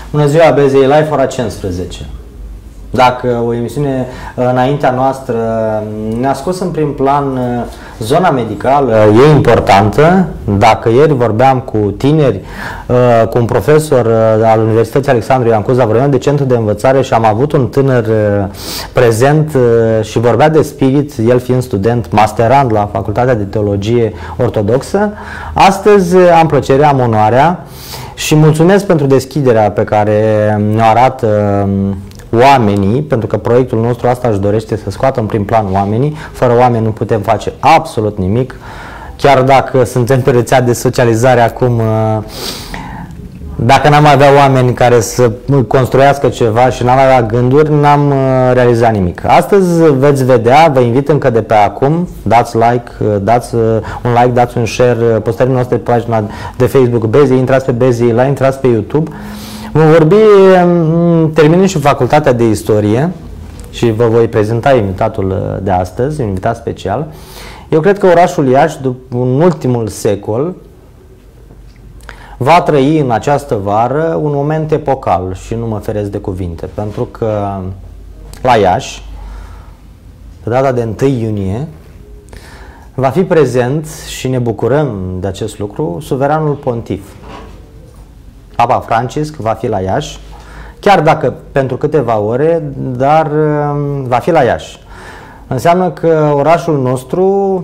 Bună ziua, BZI Live, ora 15. Dacă o emisiune înaintea noastră ne-a scos în prim plan zona medicală, e importantă. Dacă ieri vorbeam cu tineri, cu un profesor al Universității Alexandru Ioan Cuza, vorbeam de centru de învățare și am avut un tânăr prezent și vorbea de spirit, el fiind student masterand la Facultatea de Teologie Ortodoxă. Astăzi am plăcerea, am onoarea și mulțumesc pentru deschiderea pe care ne-o arată oamenii, pentru că proiectul nostru asta își dorește să scoată în prim plan oamenii. Fără oameni nu putem face absolut nimic. Chiar dacă suntem pe rețea de socializare acum, dacă n-am avea oameni care să construiască ceva și n-am avea gânduri, n-am realizat nimic. Astăzi veți vedea, vă invit încă de pe acum, dați like, dați un like, dați un share postării noastre pe pagina de Facebook BZI, intrați pe BZI Live, intrați pe YouTube. Vom vorbi, terminând și facultatea de istorie, și vă voi prezenta invitatul de astăzi, un invitat special. Eu cred că orașul Iași, în ultimul secol, va trăi în această vară un moment epocal și nu mă feresc de cuvinte, pentru că la Iași, pe data de 1 iunie, va fi prezent și ne bucurăm de acest lucru, suveranul pontif. Papa Francisc va fi la Iași, chiar dacă pentru câteva ore, dar va fi la Iași. Înseamnă că orașul nostru,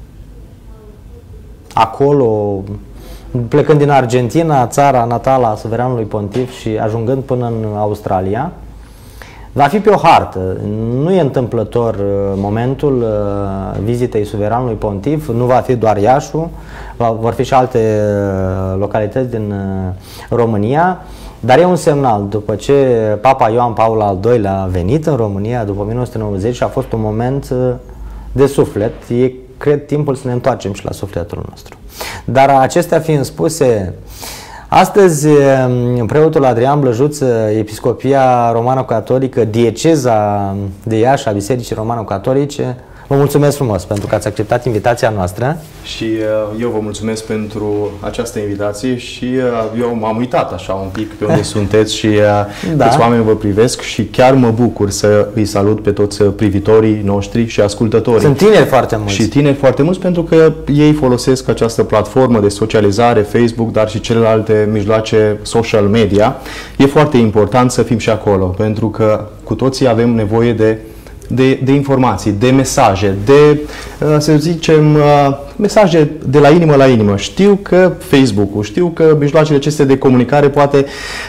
acolo, plecând din Argentina, țara natală a suveranului pontif și ajungând până în Australia, va fi pe o hartă. Nu e întâmplător momentul vizitei suveranului pontif, nu va fi doar Iașul, vor fi și alte localități din România, dar e un semnal. După ce Papa Ioan Paul al II-lea a venit în România după 1990 a fost un moment de suflet. E, cred, timpul să ne întoarcem și la sufletul nostru. Dar acestea fiind spuse, astăzi preotul Adrian Blăjuț, Episcopia Romano-Catolică, dieceza de Iași a Bisericii Romano-Catolice, vă mulțumesc frumos pentru că ați acceptat invitația noastră. Și eu vă mulțumesc pentru această invitație și eu m-am uitat așa un pic pe unde sunteți și câți oameni vă privesc și chiar mă bucur să îi salut pe toți privitorii noștri și ascultătorii. Sunt tineri foarte mulți. Și tineri foarte mulți pentru că ei folosesc această platformă de socializare, Facebook, dar și celelalte mijloace social media. E foarte important să fim și acolo, pentru că cu toții avem nevoie de informații, de mesaje, de, să zicem, mesaje de la inimă la inimă. Știu că Facebook-ul, știu că mijloacele acestea de comunicare poate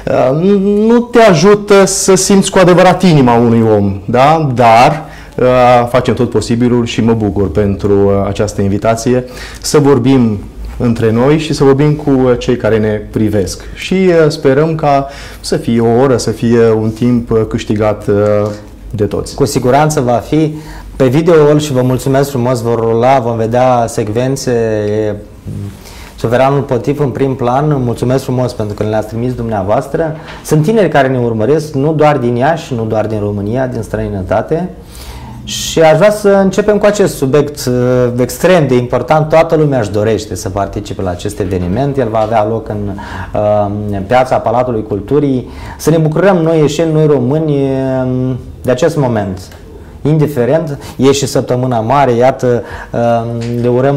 nu te ajută să simți cu adevărat inima unui om, da? Dar facem tot posibilul și mă bucur pentru această invitație să vorbim între noi și să vorbim cu cei care ne privesc. Și sperăm ca să fie o oră, să fie un timp câștigat de toți. Cu siguranță va fi pe video și vă mulțumesc frumos, vor rula, vom vedea secvențe, suveranul pontif în prim plan. Mulțumesc frumos pentru că le-ați trimis dumneavoastră. Sunt tineri care ne urmăresc, nu doar din Iași, nu doar din România, din străinătate. Și aș vrea să începem cu acest subiect extrem de important. Toată lumea își dorește să participe la acest eveniment. El va avea loc în piața Palatului Culturii. Să ne bucurăm noi ieșeni, noi români, de acest moment. Indiferent, e și săptămâna mare, iată, le urăm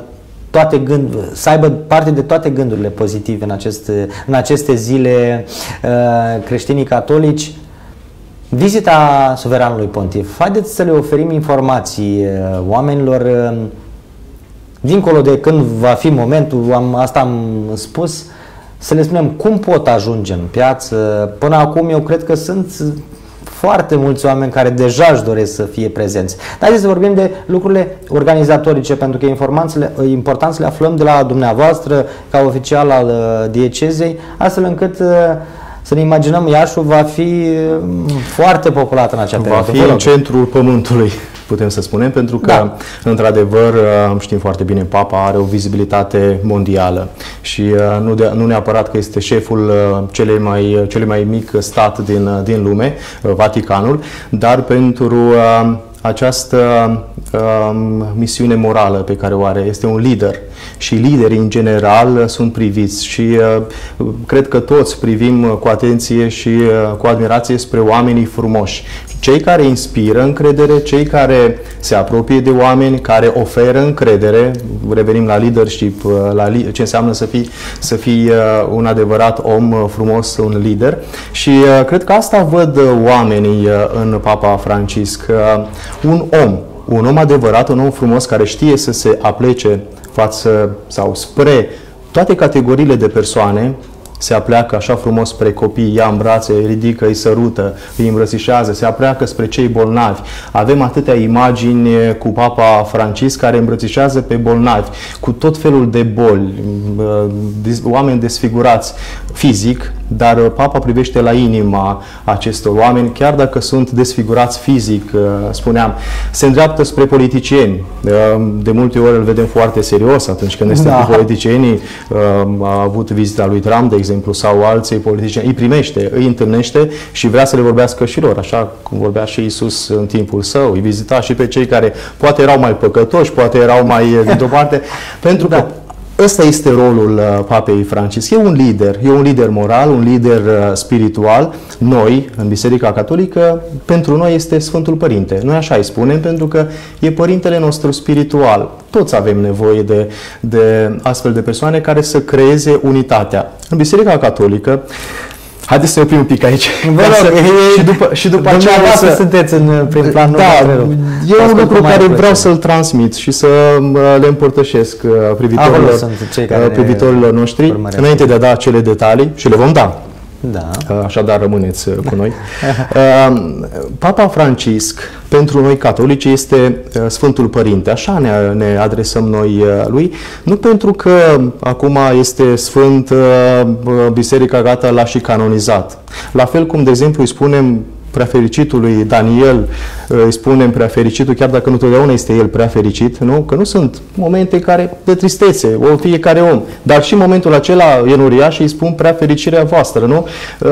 să aibă parte de toate gândurile pozitive în aceste zile creștinii catolici. Vizita suveranului pontif. Haideți să le oferim informații oamenilor, dincolo de când va fi momentul, asta am spus, să le spunem cum pot ajunge în piață. Până acum eu cred că sunt foarte mulți oameni care deja își doresc să fie prezenți. Dar haideți să vorbim de lucrurile organizatorice, pentru că important să le aflăm de la dumneavoastră ca oficial al diecezei, astfel încât să ne imaginăm, Iașul va fi foarte populat în acea perioadă. Va fi în centrul pământului, putem să spunem, pentru că, într-adevăr, știm foarte bine, Papa are o vizibilitate mondială și nu neapărat că este șeful celui mai mic stat din lume, Vaticanul, dar pentru această misiune morală pe care o are, este un lider și liderii în general sunt priviți și cred că toți privim cu atenție și cu admirație spre oamenii frumoși. Cei care inspiră încredere, cei care se apropie de oameni, care oferă încredere, revenim la leadership, la ce înseamnă să fii un adevărat om frumos, un lider și cred că asta văd oamenii în Papa Francisc, un om adevărat, un om frumos care știe să se aplece față sau spre toate categoriile de persoane, se apleacă așa frumos spre copii, ia în brațe, îi ridică, îi sărută, îi îmbrățișează, se apleacă spre cei bolnavi. Avem atâtea imagini cu Papa Francisc care îmbrățișează pe bolnavi, cu tot felul de boli, oameni desfigurați fizic, dar Papa privește la inima acestor oameni, chiar dacă sunt desfigurați fizic, spuneam, se îndreaptă spre politicieni. De multe ori îl vedem foarte serios atunci când este cu politicienii. A avut vizita lui Trump, de exemplu, sau alții politicieni. Îi primește, îi întâlnește și vrea să le vorbească și lor, așa cum vorbea și Iisus în timpul său. Îi vizita și pe cei care poate erau mai păcătoși, poate erau mai dintr-o parte, pentru că ăsta este rolul Papei Francisc. E un lider moral, un lider spiritual. Noi, în Biserica Catolică, pentru noi este Sfântul Părinte. Noi așa îi spunem, pentru că e Părintele nostru spiritual. Toți avem nevoie de astfel de persoane care să creeze unitatea. În Biserica Catolică, haideți să ne oprim un pic aici. Și după aceea sunteți în prim plan. E un lucru care vreau să-l transmit și să le împărtășesc privitorilor noștri, înainte de a da acele detalii, și le vom da. Da. Așadar rămâneți cu noi. Papa Francisc, pentru noi catolici, este Sfântul Părinte. Așa ne adresăm noi lui. Nu pentru că acum este Sfânt, Biserica gata l-a și canonizat. La fel cum, de exemplu, îi spunem preafericitului Daniel, îi spunem preafericitul, chiar dacă nu totdeauna este el preafericit, nu? Că nu sunt momente de tristețe, o fiecare om, dar și momentul acela e în uriaș și îi spun preafericirea voastră, nu?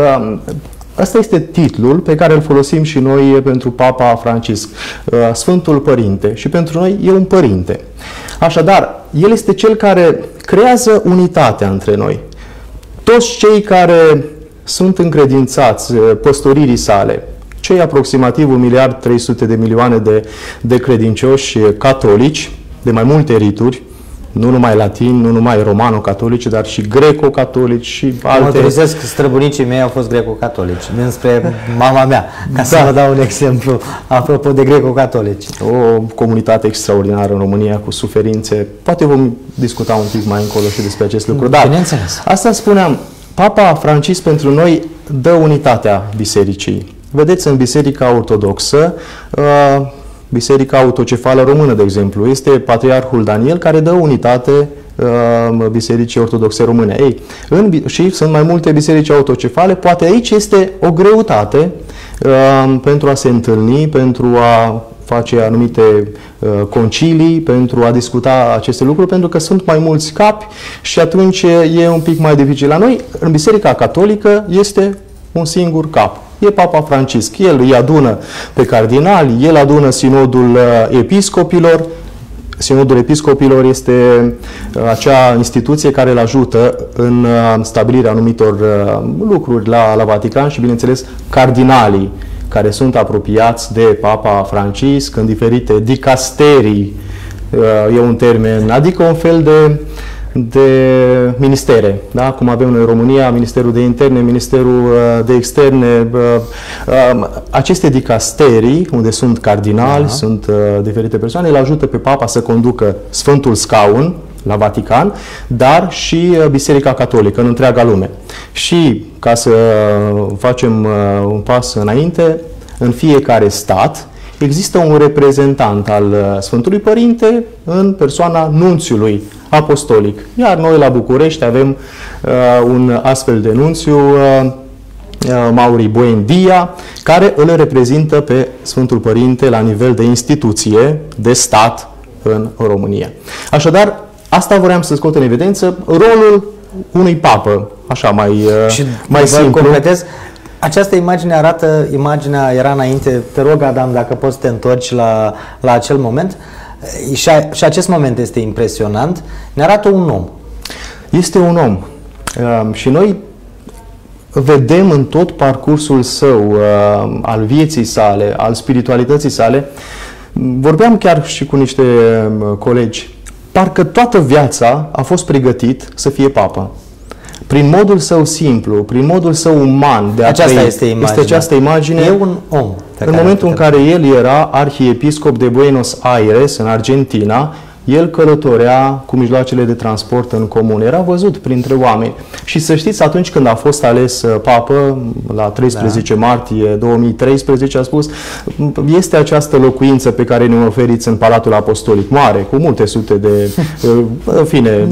Asta este titlul pe care îl folosim și noi pentru Papa Francisc, Sfântul Părinte, și pentru noi e un părinte. Așadar, el este cel care creează unitatea între noi. Toți cei care sunt încredințați păstoririi sale, cei aproximativ 1.300.000.000 de credincioși catolici, de mai multe rituri, nu numai latini, nu numai romano-catolici, dar și greco-catolici și alte. Mă autorizez că străbunicii mei au fost greco-catolici, dinspre mama mea, ca să vă dau un exemplu, apropo de greco-catolici. O comunitate extraordinară în România, cu suferințe. Poate vom discuta un pic mai încolo și despre acest lucru. Dar asta spuneam, Papa Francisc pentru noi dă unitatea bisericii. Vedeți, în Biserica Ortodoxă, Biserica Autocefală Română, de exemplu, este Patriarhul Daniel care dă unitate Bisericii Ortodoxe Române. Și sunt mai multe biserici autocefale, poate aici este o greutate pentru a se întâlni, pentru a face anumite concilii, pentru a discuta aceste lucruri, pentru că sunt mai mulți capi și atunci e un pic mai dificil. La noi, în Biserica Catolică, este un singur cap. E Papa Francisc. El îi adună pe cardinali, el adună Sinodul Episcopilor. Sinodul Episcopilor este acea instituție care îl ajută în stabilirea anumitor lucruri la Vatican și, bineînțeles, cardinalii care sunt apropiați de Papa Francisc în diferite dicasterii, e un termen, adică un fel de ministere, da? Cum avem noi în România, Ministerul de Interne, Ministerul de Externe, aceste dicasterii, unde sunt cardinali, sunt diferite persoane, îl ajută pe Papa să conducă Sfântul Scaun la Vatican, dar și Biserica Catolică în întreaga lume. Și, ca să facem un pas înainte, în fiecare stat există un reprezentant al Sfântului Părinte în persoana nunțiului apostolic. Iar noi la București avem un astfel de nunțiu, Mauri Buendia, care îl reprezintă pe Sfântul Părinte la nivel de instituție, de stat în România. Așadar, asta vreau să scot în evidență rolul unui papă, așa mai simplu. Completez. Această imagine arată, imaginea era înainte, te rog Adam dacă poți să te întorci la acel moment și acest moment este impresionant, ne arată un om. Este un om și noi vedem în tot parcursul său, al vieții sale, al spiritualității sale, vorbeam chiar și cu niște colegi, parcă toată viața a fost pregătit să fie papă. Prin modul său simplu, prin modul său uman de a trăi, este această imagine. E un om. În momentul în care el era arhiepiscop de Buenos Aires, în Argentina, el călătorea cu mijloacele de transport în comun. Era văzut printre oameni. Și să știți, atunci când a fost ales papă, la 13 martie 2013, a spus, este această locuință pe care ne oferiți în Palatul Apostolic, mare, cu multe sute de... în fine,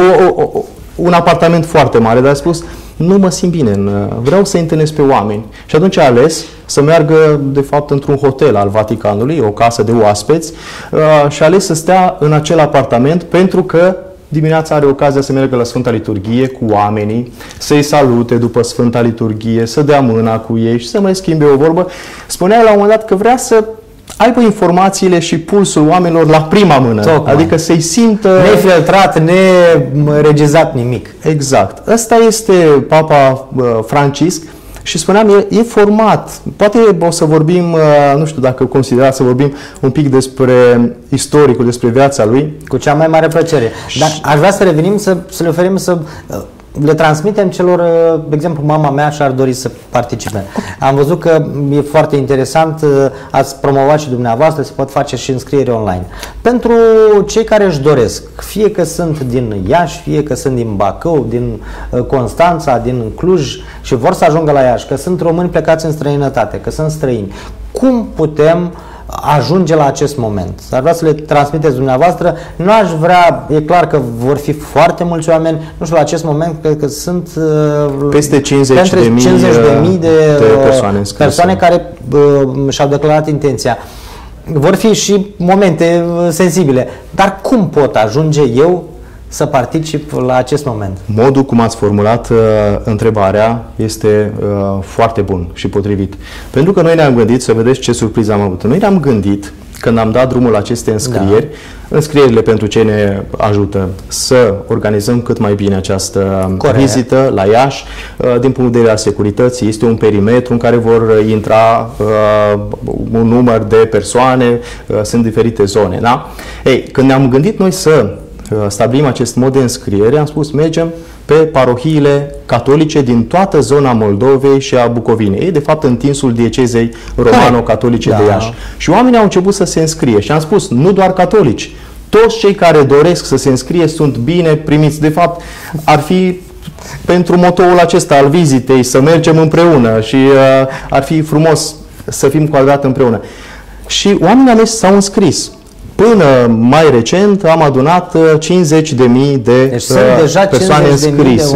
un apartament foarte mare, dar a spus, nu mă simt bine, vreau să întâlnesc pe oameni. Și atunci a ales să meargă, de fapt, într-un hotel al Vaticanului, o casă de oaspeți, și a ales să stea în acel apartament pentru că dimineața are ocazia să meargă la Sfânta Liturghie cu oamenii, să-i salute după Sfânta Liturghie, să dea mâna cu ei și să mai schimbe o vorbă. Spunea la un moment dat că vrea să aibă informațiile și pulsul oamenilor la prima mână. Tocmai. Adică să-i simtă... Nefiltrat, neregizat nimic. Exact. Ăsta este Papa Francisc și spuneam, e format. Poate o să vorbim, nu știu dacă considerați să vorbim un pic despre istoricul, despre viața lui. Cu cea mai mare plăcere. Dar aș vrea să revenim, să le oferim să... le transmitem celor, de exemplu, mama mea și-ar dori să participe. Am văzut că e foarte interesant, ați promovat și dumneavoastră, se pot face și înscrieri online. Pentru cei care își doresc, fie că sunt din Iași, fie că sunt din Bacău, din Constanța, din Cluj și vor să ajungă la Iași, că sunt români plecați în străinătate, că sunt străini, cum putem ajunge la acest moment? Ar vrea să le transmiteți dumneavoastră. Nu aș vrea, e clar că vor fi foarte mulți oameni, nu știu, la acest moment cred că sunt peste 50.000 de persoane care și-au declarat intenția. Vor fi și momente sensibile. Dar cum pot ajunge eu să particip la acest moment? Modul cum ați formulat întrebarea este foarte bun și potrivit. Pentru că noi ne-am gândit, să vedeți ce surpriză am avut. Noi ne-am gândit, când am dat drumul la aceste înscrieri, înscrierile pentru ce ne ajută să organizăm cât mai bine această vizită la Iași, din punct de vedere al securității. Este un perimetru în care vor intra un număr de persoane, sunt diferite zone. Da? Ei, când ne-am gândit noi să stabilim acest mod de înscriere, am spus, mergem pe parohiile catolice din toată zona Moldovei și a Bucovinei. Ei, de fapt, întinsul diecezei romano-catolice de Iași. Și oamenii au început să se înscrie. Și am spus, nu doar catolici, toți cei care doresc să se înscrie sunt bine primiți. De fapt, ar fi pentru motoul acesta al vizitei, să mergem împreună și ar fi frumos să fim cu adevărat împreună. Și oamenii mei s-au înscris. Până mai recent am adunat 50.000 de persoane înscrise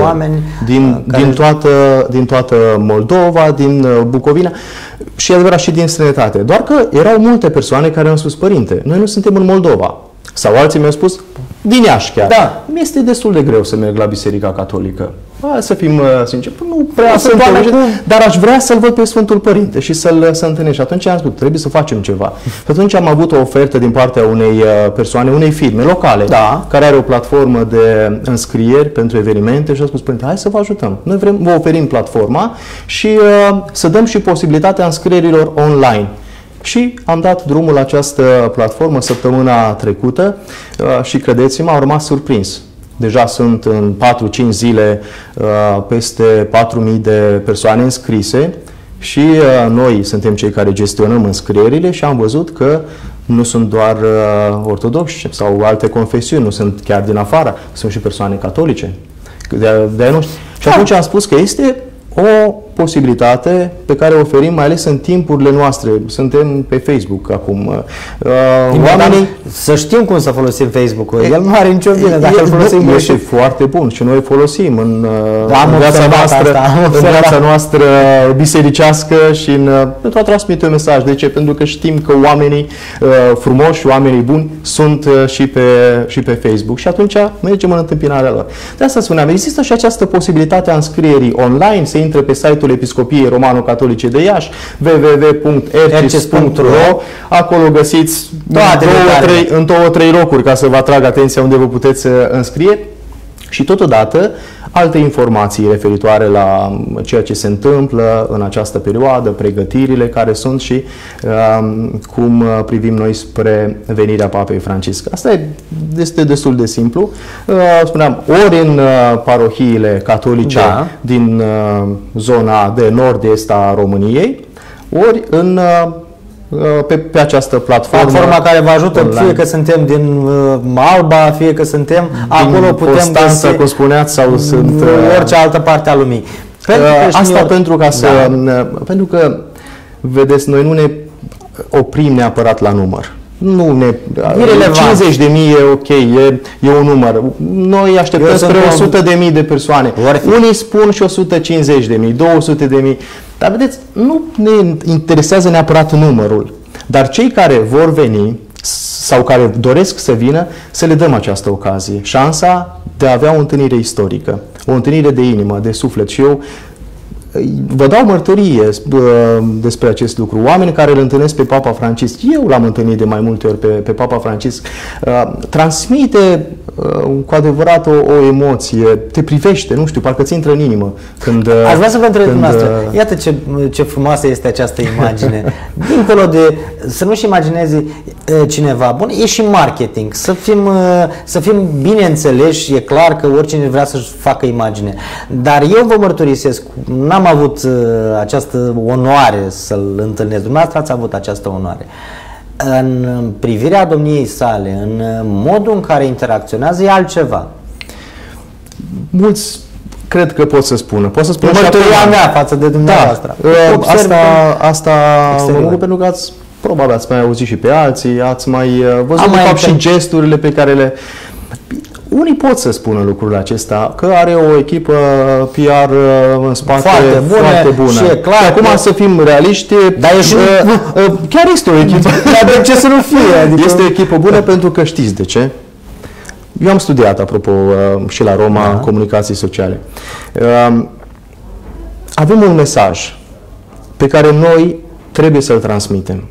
din toată Moldova, din Bucovina și adevărat și din străinătate. Doar că erau multe persoane care au spus, părinte, noi nu suntem în Moldova. Sau alții mi-au spus, din Iași chiar. Da. Mi-este destul de greu să merg la Biserica Catolică. Să fim sinceri, nu prea sunt dar aș vrea să-L văd pe Sfântul Părinte și să-L întâlnesc. Și atunci am spus, trebuie să facem ceva. Și atunci am avut o ofertă din partea unei persoane, unei firme locale, care are o platformă de înscrieri pentru evenimente și a spus, Părinte, hai să vă ajutăm. Noi vă oferim platforma și să dăm și posibilitatea înscrierilor online. Și am dat drumul la această platformă săptămâna trecută și credeți-mă, am rămas surprins. Deja sunt în 4-5 zile peste 4.000 de persoane înscrise și noi suntem cei care gestionăm înscrierile și am văzut că nu sunt doar ortodoxi sau alte confesiuni, nu sunt chiar din afară, sunt și persoane catolice. Și atunci am spus că este o posibilitate pe care o oferim, mai ales în timpurile noastre. Suntem pe Facebook acum. Oamenii... Să știm cum să folosim Facebook-ul. El nu are nicio vină dacă îl folosim. Este foarte bun și noi folosim în viața noastră bisericească și pentru a transmite un mesaj. De ce? Pentru că știm că oamenii frumoși, oamenii buni sunt și pe Facebook și atunci mergem în întâmpinarea lor. De asta spuneam, există și această posibilitate a înscrierii online, se intre pe site-ul site-ul Episcopiei Romano-Catolice de Iași, www.ercis.ro. Acolo găsiți în 2-3 locuri ca să vă atrag atenția unde vă puteți înscrie și totodată alte informații referitoare la ceea ce se întâmplă în această perioadă, pregătirile care sunt și cum privim noi spre venirea Papei Francisc. Asta este destul de simplu. Spuneam, ori în parohiile catolice din zona de nord-est a României, ori în pe această platformă. Platforma care vă ajută, online. Fie că suntem din Alba, fie că suntem acolo, putem Constanța, cum spuneați, sau sunt orice altă parte a lumii. Pentru că, vedeți, noi nu ne oprim neapărat la număr. Nu ne... 50.000 e ok, e un număr. Noi așteptăm spre 100.000 de persoane. Unii spun și 150.000, 200.000. Dar vedeți, nu ne interesează neapărat numărul. Dar cei care vor veni sau care doresc să vină, să le dăm această ocazie. Șansa de a avea o întâlnire istorică, o întâlnire de inimă, de suflet. Și eu vă dau mărturie despre acest lucru. Oameni care îl întâlnesc pe Papa Francisc, eu l-am întâlnit de mai multe ori pe Papa Francisc, transmite cu adevărat o emoție, te privește, nu știu, parcă ți intră în inimă. Aș vrea să vă întreb dumneavoastră, iată ce frumoasă este această imagine. Dincolo de, să nu-și imagineze cineva, bun, e și marketing, să fim bine înțeleși, e clar că oricine vrea să-și facă imagine. Dar eu vă mărturisesc, n-am avut această onoare să-l întâlnesc. Dumneavoastră ați avut această onoare. În privirea domniei sale, în modul în care interacționează, e altceva. Mulți cred că pot să spună. Pot să spun mărturia mea față de dumneavoastră. Asta pentru că probabil ați mai auzit și pe alții, ați mai văzut de fapt și gesturile pe care le... Unii pot să spună lucrul acesta, că are o echipă PR în spate foarte bună. Și e clar. Acum să fim realiști, dar chiar este o echipă. Dar de ce să nu fie? Adică... Este o echipă bună pentru că știți de ce? Eu am studiat, apropo, și la Roma, în comunicații sociale. Avem un mesaj pe care noi trebuie să-l transmitem.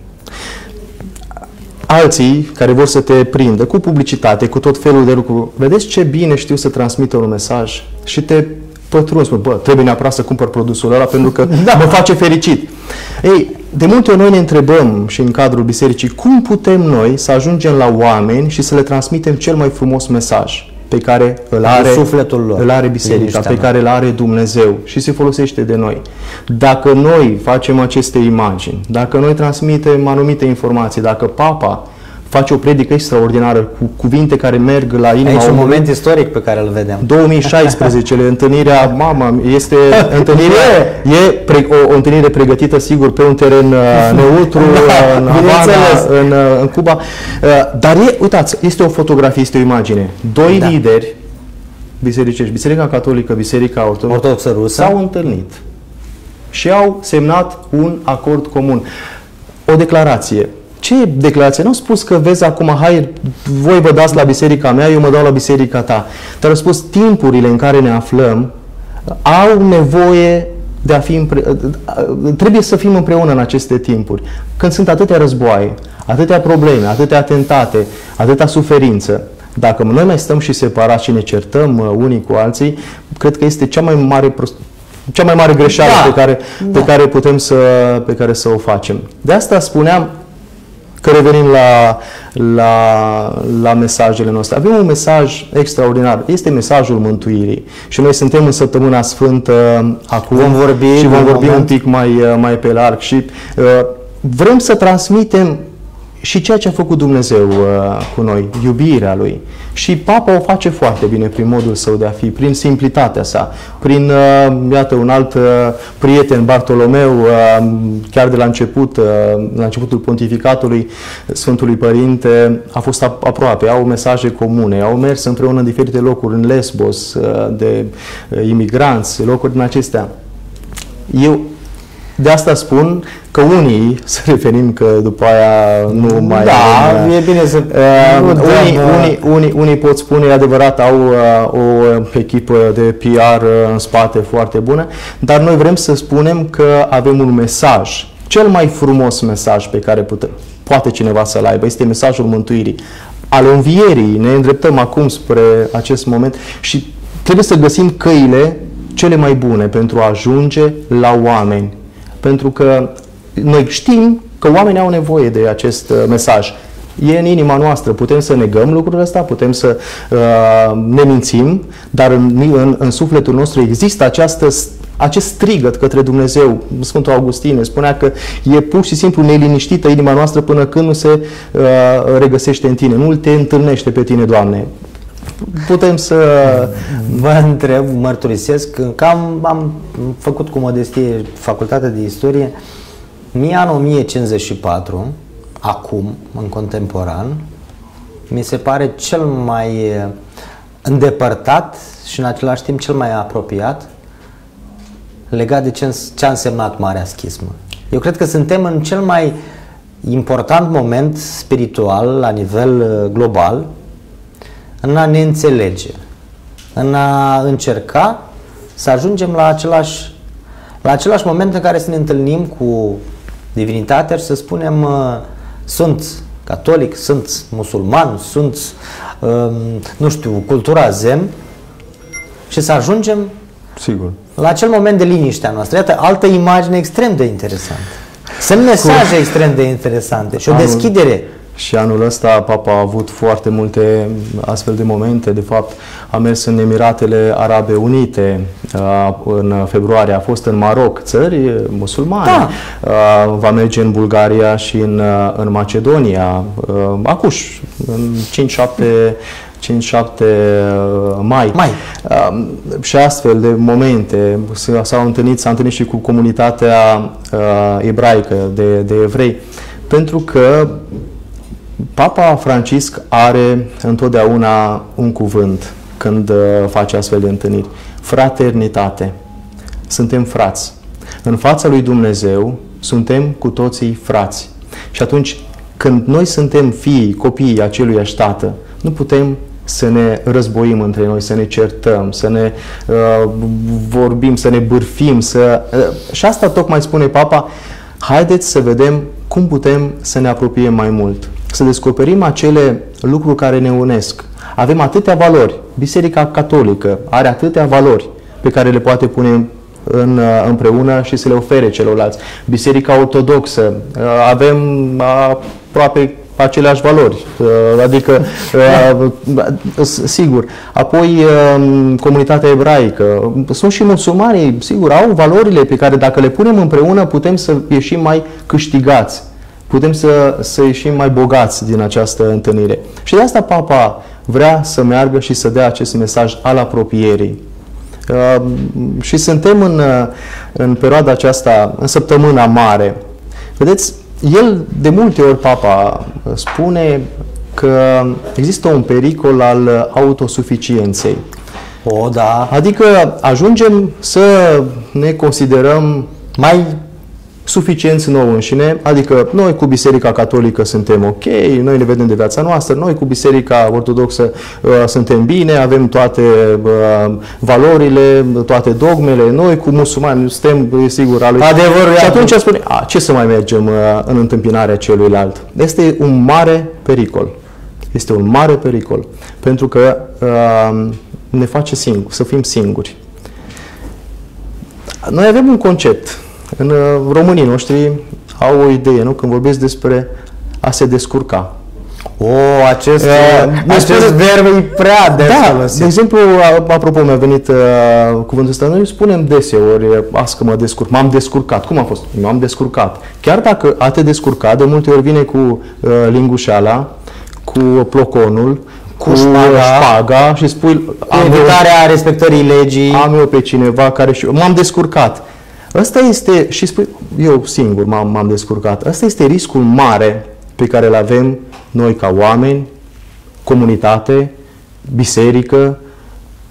Alții care vor să te prindă cu publicitate, cu tot felul de lucruri, vedeți ce bine știu să transmită un mesaj și te pătrunzi, spun, bă, trebuie neapărat să cumpăr produsul ăla pentru că mă face fericit. Ei, de multe ori noi ne întrebăm și în cadrul bisericii, cum putem noi să ajungem la oameni și să le transmitem cel mai frumos mesaj pe care îl are biserica, pe care îl are Dumnezeu și se folosește de noi. Dacă noi facem aceste imagini, dacă noi transmitem anumite informații, dacă Papa face o predică extraordinară cu cuvinte care merg la inima omului. Un moment istoric pe care îl vedem. 2016, întâlnirea, este o întâlnire pregătită, sigur, pe un teren neutru, în Havana, în Cuba. Dar uitați, este o fotografie, este o imagine. Doi lideri bisericești, Biserica Catolică, Biserica Ortodoxă Rusă, s-au întâlnit și au semnat un acord comun. O declarație. Ce declarație? Nu au spus că, vezi, acum, hai, voi vă dați la biserica mea, eu mă dau la biserica ta. Dar au spus, timpurile în care ne aflăm au nevoie de a fi trebuie să fim împreună în aceste timpuri. Când sunt atâtea războaie, atâtea probleme, atâtea atentate, atâta suferință, dacă noi mai stăm și separați și ne certăm unii cu alții, cred că este cea mai mare greșeală pe care să o facem. De asta spuneam că revenim la mesajele noastre. Avem un mesaj extraordinar. Este mesajul mântuirii. Și noi suntem în Săptămâna Sfântă acum vom vorbi un pic mai pe larg. Și vrem să transmitem și ceea ce a făcut Dumnezeu cu noi, iubirea Lui. Și Papa o face foarte bine prin modul său de a fi, prin simplitatea sa, prin, iată, un alt prieten, Bartolomeu, chiar de la începutul pontificatului Sfântului Părinte, a fost aproape, au mesaje comune, au mers împreună în diferite locuri, în Lesbos, de imigranți, locuri din acestea. De asta spun că unii, să referim că după aia nu mai... Da, e bine să... Unii pot spune, e adevărat, au o echipă de PR în spate foarte bună, dar noi vrem să spunem că avem un mesaj. Cel mai frumos mesaj pe care poate cineva să-l aibă este mesajul mântuirii, al învierii. Ne îndreptăm acum spre acest moment și trebuie să găsim căile cele mai bune pentru a ajunge la oameni. Pentru că noi știm că oamenii au nevoie de acest mesaj. E în inima noastră. Putem să negăm lucrul ăsta, putem să ne mințim, dar în sufletul nostru există acest strigăt către Dumnezeu. Sfântul Augustin spunea că e pur și simplu neliniștită inima noastră până când nu se regăsește în tine. Nu te întâlnește pe tine, Doamne. Putem să... Vă întreb, mărturisesc că am făcut cu modestie facultatea de istorie. Mie anul 1054, acum, în contemporan, mi se pare cel mai îndepărtat și în același timp cel mai apropiat legat de ce a însemnat Marea Schismă. Eu cred că suntem în cel mai important moment spiritual la nivel global în a ne înțelege, în a încerca să ajungem la același moment în care să ne întâlnim cu divinitatea și să spunem sunt catolic, sunt musulman, sunt, nu știu, cultura zen și să ajungem la acel moment de liniștea noastră. Iată, altă imagine extrem de interesantă. Sunt mesaje extrem de interesante și o deschidere. Și anul ăsta Papa a avut foarte multe astfel de momente. De fapt, a mers în Emiratele Arabe Unite în februarie, a fost în Maroc, țări musulmane. Da. Va merge în Bulgaria și în Macedonia, acuși, în 5-7 mai. Și astfel de momente s-a întâlnit și cu comunitatea ebraică de evrei, pentru că Papa Francisc are întotdeauna un cuvânt când face astfel de întâlniri. Fraternitate. Suntem frați. În fața lui Dumnezeu suntem cu toții frați. Și atunci când noi suntem copiii aceluiași tată, nu putem să ne războim între noi, să ne certăm, să ne vorbim, să ne bârfim. Și asta tocmai spune Papa, haideți să vedem cum putem să ne apropiem mai mult. Să descoperim acele lucruri care ne unesc. Avem atâtea valori. Biserica Catolică are atâtea valori pe care le poate pune împreună și să le ofere celorlalți. Biserica Ortodoxă, avem aproape aceleași valori, adică sigur. Apoi comunitatea ebraică, sunt și musulmanii, sigur, au valorile pe care dacă le punem împreună putem să ieșim mai câștigați. Putem să ieșim mai bogați din această întâlnire. Și de asta Papa vrea să meargă și să dea acest mesaj al apropierii. Și suntem în perioada aceasta, în săptămâna mare. Vedeți, el de multe ori, Papa, spune că există un pericol al autosuficienței. O, da. Adică ajungem să ne considerăm mai suficienți nouă înșine, adică noi cu Biserica Catolică suntem ok, noi ne vedem de viața noastră, noi cu Biserica Ortodoxă suntem bine, avem toate valorile, toate dogmele, noi cu musulmani suntem sigur al lui. Adevărul. Și atunci spune, ce să mai mergem în întâmpinarea celuilalt? Este un mare pericol. Este un mare pericol, pentru că ne face să fim singuri. Noi avem un concept. În românii noștri au o idee, nu? Când vorbesc despre a se descurca. Acest verb e prea des folosit. De exemplu, apropo, mi-a venit cuvântul ăsta. Noi spunem deseori, că mă descurc, m-am descurcat. Cum a fost? M-am descurcat. Chiar dacă a te descurca, de multe ori vine cu lingușeala, cu ploconul, cu șpaga și spui... Evitarea respectării legii. Am eu pe cineva care și m-am descurcat. Ăsta este, și spui, eu singur m-am descurcat, ăsta este riscul mare pe care îl avem noi ca oameni, comunitate, biserică,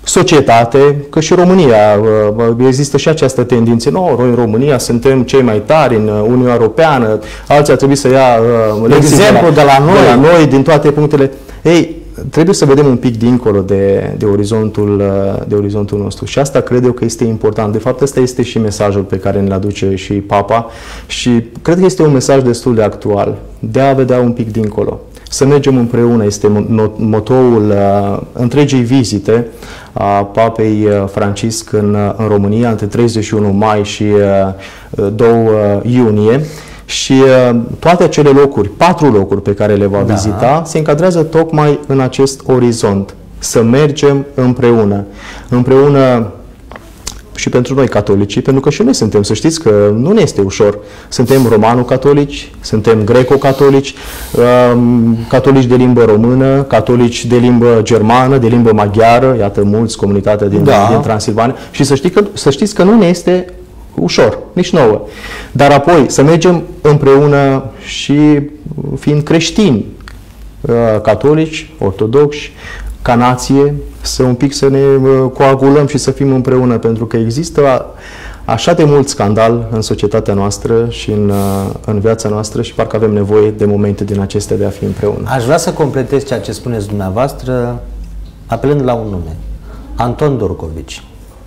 societate, că și România există și această tendință. Noi în România suntem cei mai tari în Uniunea Europeană, alții ar trebui să ia exemplu de la noi, din toate punctele. Ei, trebuie să vedem un pic dincolo de orizontul nostru. Și asta cred eu că este important. De fapt, ăsta este și mesajul pe care ne-l aduce și Papa și cred că este un mesaj destul de actual, de a vedea un pic dincolo. Să mergem împreună este motoul întregii vizite a Papei Francisc în România între 31 mai și 2 iunie. Și toate acele locuri, 4 locuri pe care le va vizita, se încadrează tocmai în acest orizont. Să mergem împreună. Împreună și pentru noi catolicii, pentru că și noi suntem, să știți că nu ne este ușor. Suntem romano-catolici, suntem greco-catolici, catolici de limbă română, catolici de limbă germană, de limbă maghiară, iată mulți, comunitatea din Transilvania. Și să știți că nu ne este ușor, nici nouă. Dar apoi să mergem împreună și fiind creștini, catolici, ortodoxi, ca nație, să ne coagulăm și să fim împreună, pentru că există așa de mult scandal în societatea noastră și în viața noastră și parcă avem nevoie de momente din acestea de a fi împreună. Aș vrea să completez ceea ce spuneți dumneavoastră apelând la un nume, Anton Dorgovici.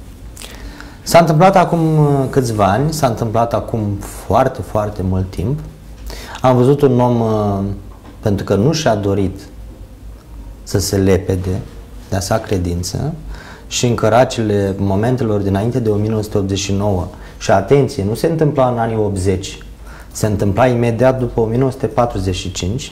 S-a întâmplat acum câțiva ani, s-a întâmplat acum foarte, foarte mult timp. Am văzut un om, pentru că nu și-a dorit să se lepede de a sa credință și în căracile momentelor dinainte de 1989, și atenție, nu se întâmpla în anii 80, se întâmpla imediat după 1945,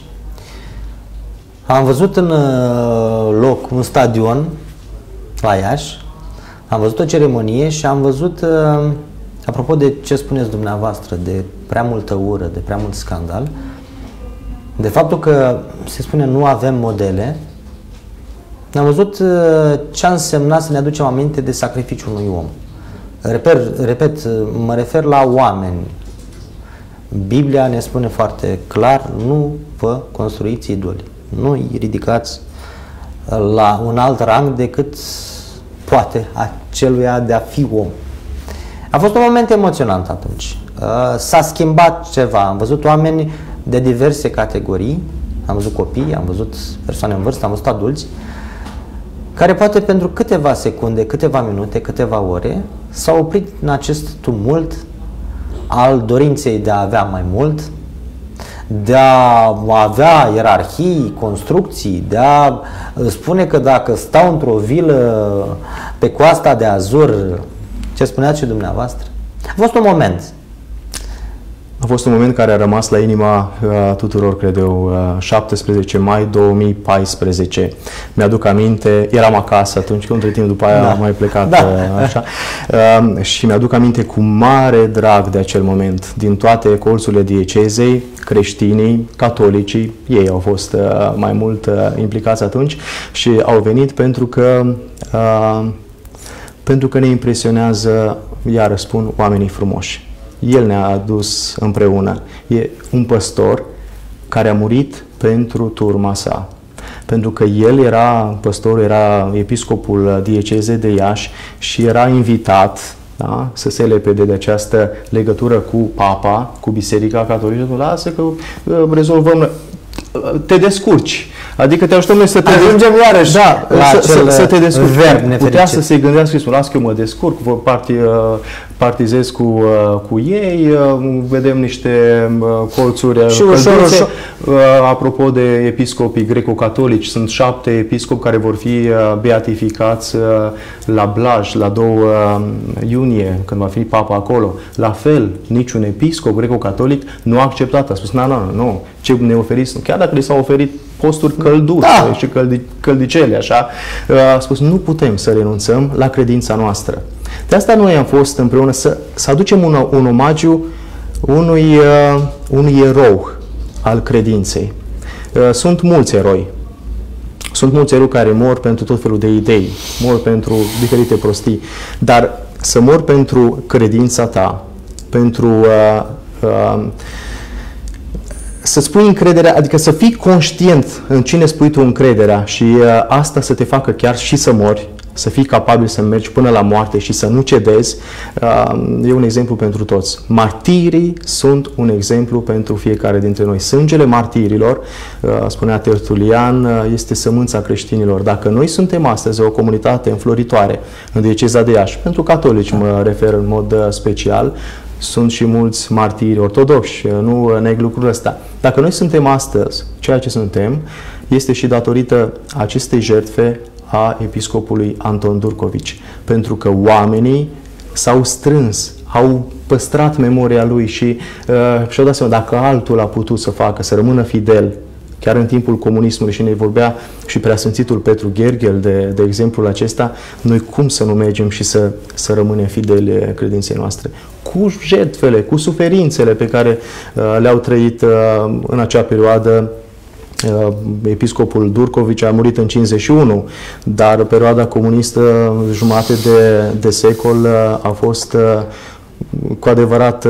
am văzut în loc un stadion la Iași, am văzut o ceremonie și am văzut, apropo de ce spuneți dumneavoastră, de prea multă ură, de prea mult scandal, de faptul că se spune nu avem modele, am văzut ce a însemnat să ne aducem aminte de sacrificiul unui om. Repet, mă refer la oameni. Biblia ne spune foarte clar, nu vă construiți idoli, nu îi ridicați la un alt rang decât poate aceluia de a fi om. A fost un moment emoționant atunci. S-a schimbat ceva. Am văzut oameni de diverse categorii, am văzut copii, am văzut persoane în vârstă, am văzut adulți, care poate pentru câteva secunde, câteva minute, câteva ore s-au oprit în acest tumult al dorinței de a avea mai mult, de a avea ierarhii, construcții, de a spune că dacă stau într-o vilă pe Coasta de Azur, ce spuneați și dumneavoastră, a fost un moment. A fost un moment care a rămas la inima tuturor, cred eu, 17 mai 2014. Mi-aduc aminte, eram acasă atunci, că între timp după aia am mai plecat așa, și mi-aduc aminte cu mare drag de acel moment. Din toate colțurile diecezei, creștinii, catolicii, ei au fost mai mult implicați atunci și au venit pentru că ne impresionează, iar spun, oamenii frumoși. El ne-a adus împreună. E un păstor care a murit pentru turma sa. Pentru că el era păstorul, era episcopul diecezei de Iași și era invitat, da, să se lepede de această legătură cu Papa, cu Biserica Catolică. Lasă că rezolvăm, te descurci. Adică te ajutăm noi să te ajungem iarăși să te descurci. Putea să se gândească și las că eu mă descurc, partizez cu ei, vedem niște colțuri și ușor. Apropo de episcopii greco-catolici, sunt 7 episcopi care vor fi beatificați la Blaj, la 2 iunie, când va fi Papa acolo. La fel, niciun episcop greco-catolic nu a acceptat, a spus, nu, ce ne oferiți, chiar dacă li s-au oferit posturi călduțe și căldicele, așa, a spus, nu putem să renunțăm la credința noastră. De asta noi am fost împreună să aducem un omagiu unui erou al credinței. Sunt mulți eroi. Sunt mulți eroi care mor pentru tot felul de idei, mor pentru diferite prostii, dar să mor pentru credința ta, pentru să-ți pui încrederea, adică să fii conștient în cine spui tu încrederea și asta să te facă chiar și să mori, să fii capabil să mergi până la moarte și să nu cedezi, e un exemplu pentru toți. Martirii sunt un exemplu pentru fiecare dintre noi. Sângele martirilor, spunea Tertulian, este sămânța creștinilor. Dacă noi suntem astăzi o comunitate înfloritoare în dieceza de Iași, pentru catolici mă refer în mod special, sunt și mulți martiri ortodoxi, nu neg lucrul ăsta. Dacă noi suntem astăzi ceea ce suntem, este și datorită acestei jertfe a episcopului Anton Durcovici, pentru că oamenii s-au strâns, au păstrat memoria lui și și-au dat seama, dacă altul a putut să facă, să rămână fidel, chiar în timpul comunismului, și ne vorbea și preasfințitul Petru Gherghel de exemplul acesta, noi cum să nu mergem și să rămânem fideli credinței noastre? Cu jertfele, cu suferințele pe care le-au trăit în acea perioadă. Episcopul Durcovici a murit în 51, dar perioada comunistă, jumate de secol, a fost cu adevărat